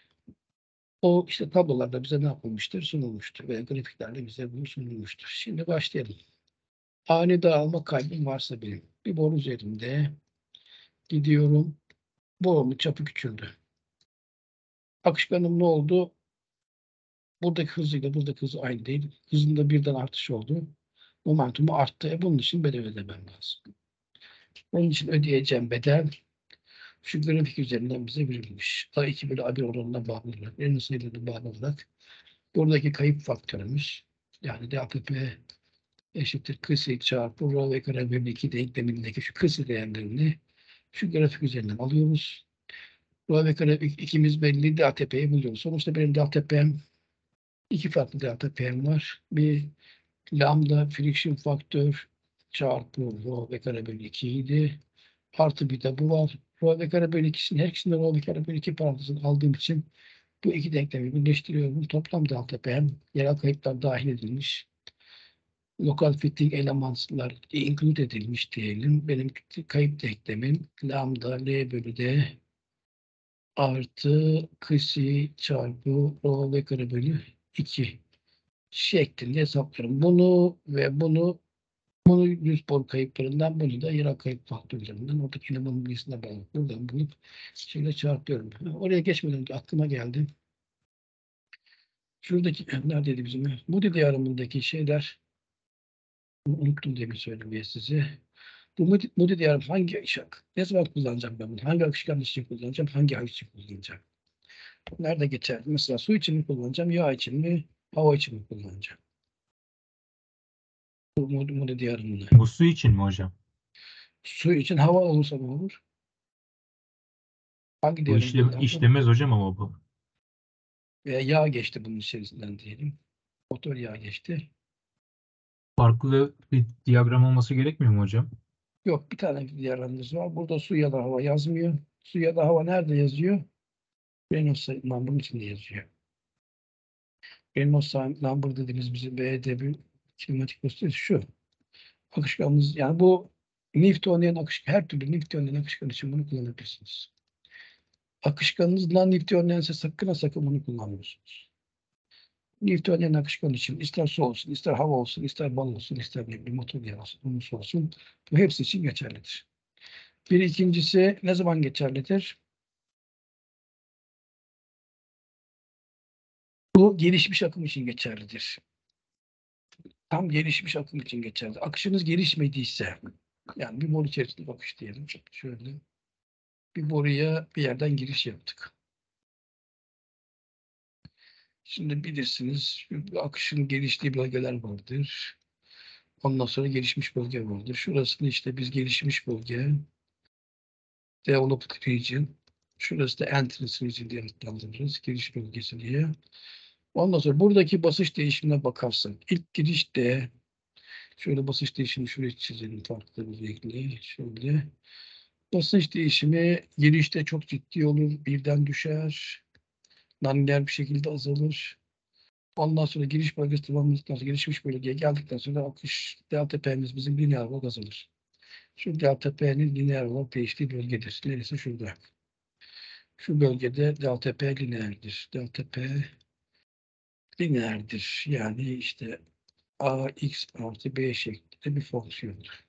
O işte tablolarda bize ne yapılmıştır? Sunulmuştur veya grafiklerle bize bunu sunulmuştur. Şimdi başlayalım. Ani dağılma kaybım varsa benim. Bir boru üzerinde gidiyorum. Borumun çapı küçüldü. Akışkanım ne oldu? Buradaki hızıyla buradaki hızı aynı değil. Hızında birden artış oldu. Momentumu arttı. Bunun için bedel ödemem lazım. Onun için ödeyeceğim bedel şu grafik üzerinden bize verilmiş. A2 bölü A1 oranına bağlı olarak, en sayılarına bağlı olarak buradaki kayıp faktörümüz yani delta P eşittir kısi çarpı rho ve kare bölü 2 denklemindeki şu kısi değerlerini şu grafik üzerinden alıyoruz. Rho ve kare 2'miz belli, delta P'yi buluyoruz. Sonuçta benim delta P'm iki farklı delta P'm var. Bir lambda friction faktör çarpı rho ve kare bölü 2 idi. Artı bir de bu var. Rho ve kare bölü 2'sini her ikisinde rho ve kare bölü 2 parantezini aldığım için bu iki denklemi birleştiriyorum. Toplam delta P'm yerel kayıplar dahil edilmiş. Lokal fitting elemanlar include edilmiş diyelim. Benim kayıp denklemim lambda L bölü D artı kısi çarpı rho ve kare bölü 2 şeklinde hesaplıyorum. Bunu ve bunu yüz bor kayıplarından bunu da yerel kayıp faktörlerinden oradaki elemanın birisine bağlı. Buradan bulup şeyle çarpıyorum. Oraya geçmeden önce aklıma geldi. Şuradaki neredeydi bizim? Moody diyarımındaki şeyler unuttum demin söylemeye size. Bu Moody diyarım hangi ışık? Ne zaman kullanacağım ben bunu? Hangi akışkan için kullanacağım? Hangi hal için kullanacağım? Nerede geçer? Mesela su için mi kullanacağım? Yağ için mi? Hava için mi kullanacağım? Bu Moody diyarımını. Bu su için mi hocam? Su için hava olursa ne olur? Hangi Bu diyarım kullanacağım? işlemez hocam ama bu. veya yağ geçti bunun içerisinden diyelim. Motor yağı geçti. Farklı bir diyagram olması gerekmiyor mu hocam? Yok, bir tane diyagramımız var. Burada su ya da hava yazmıyor. Su ya da hava nerede yazıyor? Reynolds number içinde yazıyor. Reynolds number dediğimiz bizim BDB kinematik gösterisi şu. Akışkanımız yani bu Newtonian akışkan, her türlü Newtonian akışkan için bunu kullanabilirsiniz. Akışkanınız non-Newtonianse sakın ha sakın bunu kullanmıyorsunuz. Newtonian akışkan için ister su olsun, ister hava olsun, ister bal olsun, ister bir motor yağı olsun, bu hepsi için geçerlidir. Bir ikincisi ne zaman geçerlidir? Bu gelişmiş akım için geçerlidir. Tam gelişmiş akım için geçerli. Akışınız gelişmediyse, yani bir boru içerisinde bakış diyelim. Şöyle bir boruya bir yerden giriş yaptık. Şimdi bilirsiniz akışın geliştiği bölgeler vardır. Ondan sonra gelişmiş bölge vardır. Şurasını işte biz gelişmiş bölge, developed region. Şurası da entrance region diye adlandırırız. Giriş bölgesi diye. Ondan sonra buradaki basınç değişimine bakarsak ilk girişte şöyle basınç değişimi şuraya çizelim farklı bir renkle. Şöyle basınç değişimi girişte çok ciddi olur. Birden düşer. Naniler bir şekilde azalır. Ondan sonra giriş bölgesi tamamladıktan sonra gelişmiş bölgeye geldikten sonra akış delta P'miz bizim lineer olarak azalır. Şu delta P'nin lineer olarak değiştiği bölgedir. Neresi? Şurada. Şu bölgede delta P lineerdir. Delta P lineerdir. Yani işte AX artı B şeklinde bir fonksiyondur.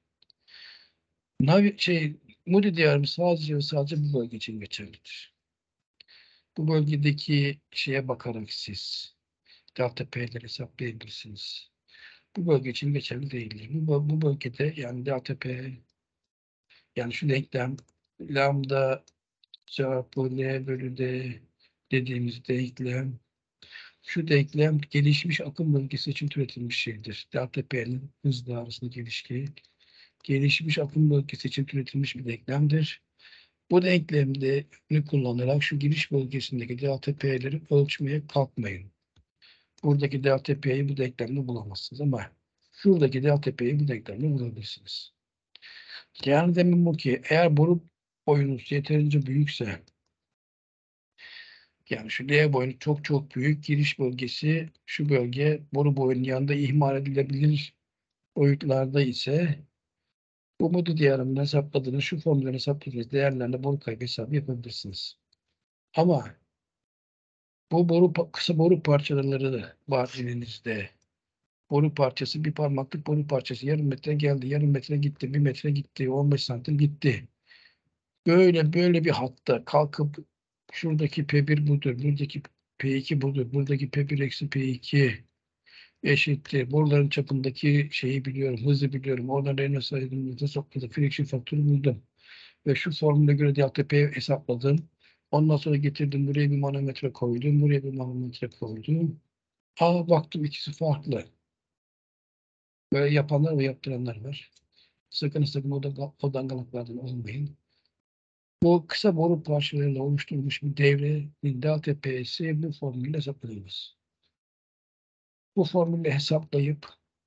Moody diyarı sadece ve sadece bu bölge için geçerlidir. Bu bölgedeki şeye bakarak siz delta P'leri hesaplayabilirsiniz. Bu bölge için geçerli değildir. Bu bölgede yani delta P yani şu denklem lambda çarpı L bölü D dediğimiz denklem şu denklem gelişmiş akım bölgesi için türetilmiş şeydir. Delta P'nin hızla arasındaki ilişki gelişmiş akım bölgesi için türetilmiş bir denklemdir. Bu denklemde kullanarak şu giriş bölgesindeki delta P'leri ölçmeye kalkmayın. Buradaki delta P'yi bu denklemde bulamazsınız ama şuradaki delta P'yi bu denklemde bulabilirsiniz. Yani demin bu ki eğer boru boyunuz yeterince büyükse yani şu L boyunu çok çok büyük giriş bölgesi şu bölge boru boyunun yanında ihmal edilebilir boyutlarda ise bu Moody diyarımını hesapladığınız şu formülleri hesapladığınız değerlerle boru kaybı hesabı yapabilirsiniz. Ama bu kısa boru parçaları da var elinizde. Boru parçası bir parmaklık boru parçası yarım metre geldi, yarım metre gitti, bir metre gitti, 15 santim gitti. Böyle bir hatta kalkıp şuradaki P1 budur, buradaki P2 budur, buradaki P1 eksi P2 eşittir. Boruların çapındaki şeyi biliyorum, hızı biliyorum. Oradan Reynolds sayımızda sokladı. Friction faktörü buldum. Ve şu formüle göre delta P hesapladım. Ondan sonra getirdim. Buraya bir manometre koydum. Buraya bir manometre koydum. Baktım ikisi farklı. Böyle yapanlar ve yaptıranlar var. Sakın o dangalaklardan olmayın. Bu kısa boru parçalarıyla oluşturulmuş bir devrenin delta P'si bu formülle hesaplanıyoruz. Bu formülle hesaplayıp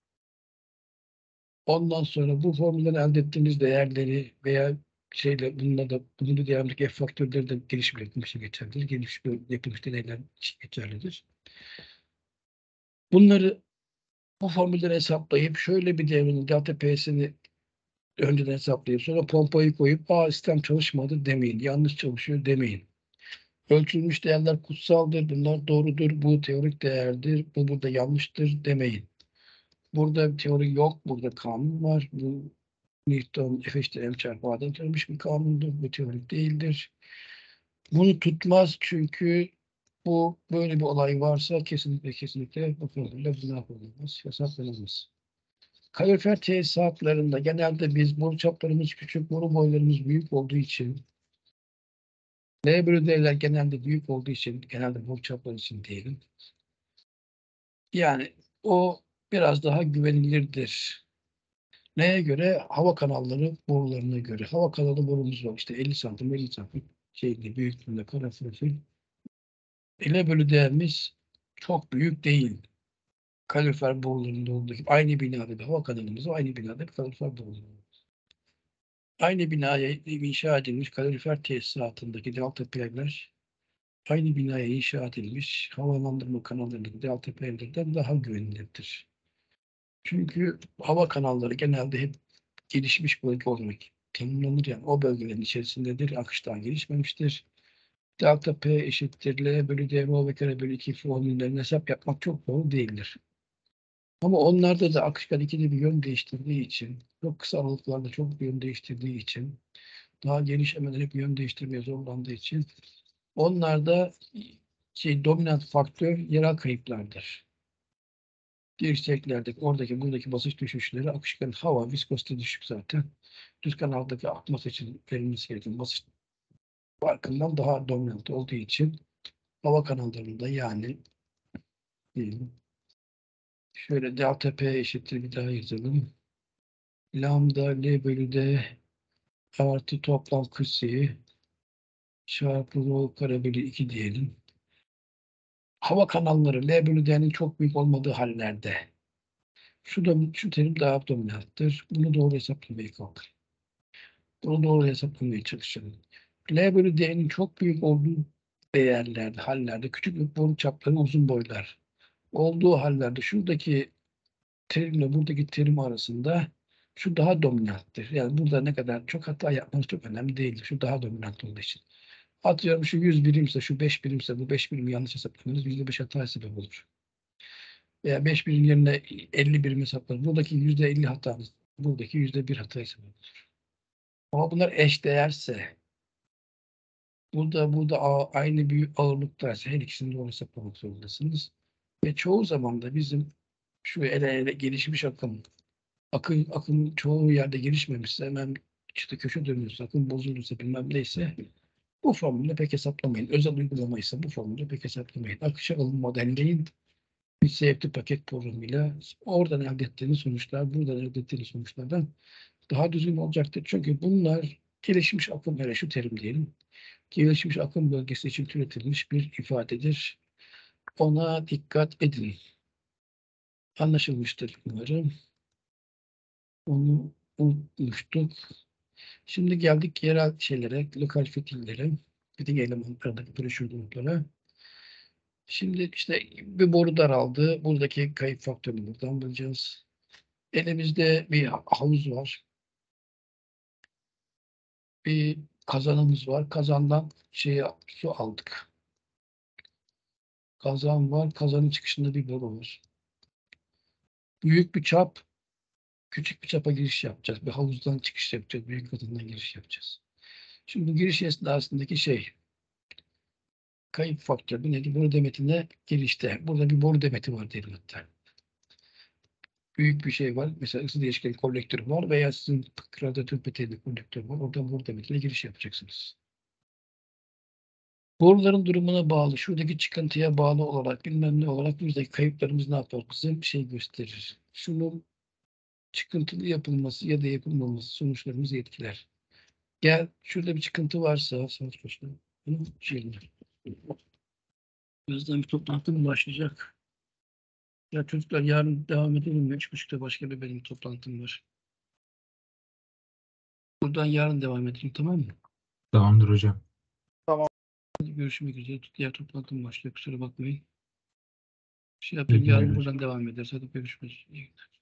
ondan sonra bu formülden elde ettiğiniz değerleri veya bununla da bunu devamlık F faktörleri de gelişim yapılmış için geçerlidir. Gelişim yapılmış deneyler için geçerlidir. Bunları bu formülden hesaplayıp şöyle bir devrenin delta P'sini önceden hesaplayıp sonra pompayı koyup sistem çalışmadı demeyin. Yanlış çalışıyor demeyin. Ölçülmüş değerler kutsaldır. Bunlar doğrudur. Bu teorik değerdir. Bu burada yanlıştır demeyin. Burada teori yok. Burada kanun var. Bu Newton F eşittir m çarpı A'dan türemiş bir kanundur. Bu teorik değildir. Bunu tutmaz çünkü bu böyle bir olay varsa kesinlikle bu formülle bu ne yapılmaz? Hesaplanamaz. Kalorifer tesisatlarında genelde biz boru çaplarımız küçük, boru boylarımız büyük olduğu için L bölü D'ler genelde büyük olduğu için genelde boru çapları için diyelim. Yani o biraz daha güvenilirdir. Neye göre? Hava kanalları borularına göre. Hava kanalı borumuz var. İşte 50 santim, 50 santim büyüklüğünde kara profil. L bölü D'miz çok büyük değil. Kalorifer borularında olduğu gibi aynı binada bir hava kanalımız var, aynı binada bir kalorifer boruları var. Aynı binaya inşa edilmiş kalorifer tesisatındaki delta P'ler aynı binaya inşa edilmiş havalandırma kanallarındaki delta P'lerden daha güvenilirdir. Çünkü hava kanalları genelde hep gelişmiş bölge olarak tanımlanır. Yani o bölgelerin içerisindedir. Akış daha gelişmemiştir. Delta P eşittir L bölü D rho ve kare bölü 2 formüllerini hesap yapmak çok zor değildir. Ama onlarda da akışkan ikili bir yön değiştirdiği için, çok kısa aralıklarda çok bir yön değiştirdiği için, daha geniş hemen hep yön değiştirmeye zorlandığı için onlarda dominant faktör yerel kayıplardır. Dirseklerdeki oradaki buradaki basınç düşüşleri akışkan hava viskozite düşük zaten. Düz kanaldaki akması için verilmesi gereken basınç farkından daha dominant olduğu için hava kanallarında yani diyelim şöyle delta P eşittir bir daha yazalım. Lambda L bölü D artı toplam kısayı çarpı rho kare bölü 2 diyelim. Hava kanalları L bölü D'nin çok büyük olmadığı hallerde şu terim daha dominanttır. Bunu doğru hesaplamaya kalkın. Bunu doğru hesaplamaya çalışalım. L bölü D'nin çok büyük olduğu değerlerde, hallerde küçük boru çapları uzun boylar olduğu hallerde şuradaki terimle buradaki terim arasında şu daha dominanttır. Yani burada ne kadar çok hata yapmanız çok önemli değildir. Şu daha dominant olduğu için. Atıyorum şu 100 birimse, şu 5 birimse bu 5 birim yanlış hesaplamanız %5 hata sebep olur. Veya 5 birim yerine 50 birim hesaplar. Buradaki %50 hatanız, buradaki %1 hata sebep olur. Ama bunlar eş değerse, burada aynı büyük ağırlıktaysa her ikisini doğru hesaplamak zorundasınız. Ve çoğu zaman da bizim şu ele gelişmiş akım çoğu yerde gelişmemişse hemen işte köşe dönüyorsa, akım bozulursa bilmem neyse bu formülü pek hesaplamayın. Özel uygulamaysa bu formülü pek hesaplamayın. Akışa alın modelleyin. Bir CFD paket programıyla oradan elde ettiğiniz sonuçlar, buradan elde ettiğiniz sonuçlardan daha düzgün olacaktır. Çünkü bunlar gelişmiş akım, hele şu terim diyelim. Gelişmiş akım bölgesi için türetilmiş bir ifadedir. Ona dikkat edin. Anlaşılmıştır umarım. Onu unutmuştuk. Şimdi geldik yerel şeylere, lokal fitillere, fitil elemanlarındaki pressure gruplara. Şimdi işte bir boru daraldı. Buradaki kayıp faktörünü buradan bulacağız. Elimizde bir havuz var. Bir kazanımız var. Kazandan su aldık. Kazan var. Kazanın çıkışında bir boru var. Büyük bir çap, küçük bir çapa giriş yapacağız. Bir havuzdan çıkış yapacağız. Büyük kazandan giriş yapacağız. Şimdi bu giriş esnasındaki kayıp faktörü neydi? Boru demetine girişte. Burada bir boru demeti var diyelim hatta. Büyük bir şey var. Mesela ısı değişken kolektörü var veya sizin radyatör peteğinde kolektör var. Oradan boru demetine giriş yapacaksınız. Boruların durumuna bağlı, şuradaki çıkıntıya bağlı olarak bilmem ne olarak bizdeki kayıplarımız ne yapar? Bize bir şey gösterir. Şunun çıkıntılı yapılması ya da yapılmaması sonuçlarımızı etkiler. Gel şurada bir çıkıntı varsa saat başına bunu şeyler. Birazdan bir toplantı mı başlayacak? Ya çocuklar yarın devam edelim mi? 3.30'da başka bir benim toplantım var. Buradan yarın devam edelim, tamam mı? Tamamdır hocam. Hadi görüşmek üzere. Diğer toplantım başlıyor. Kusura bakmayın. İyi Yarın günler. buradan devam ederiz. Hadi görüşmek üzere.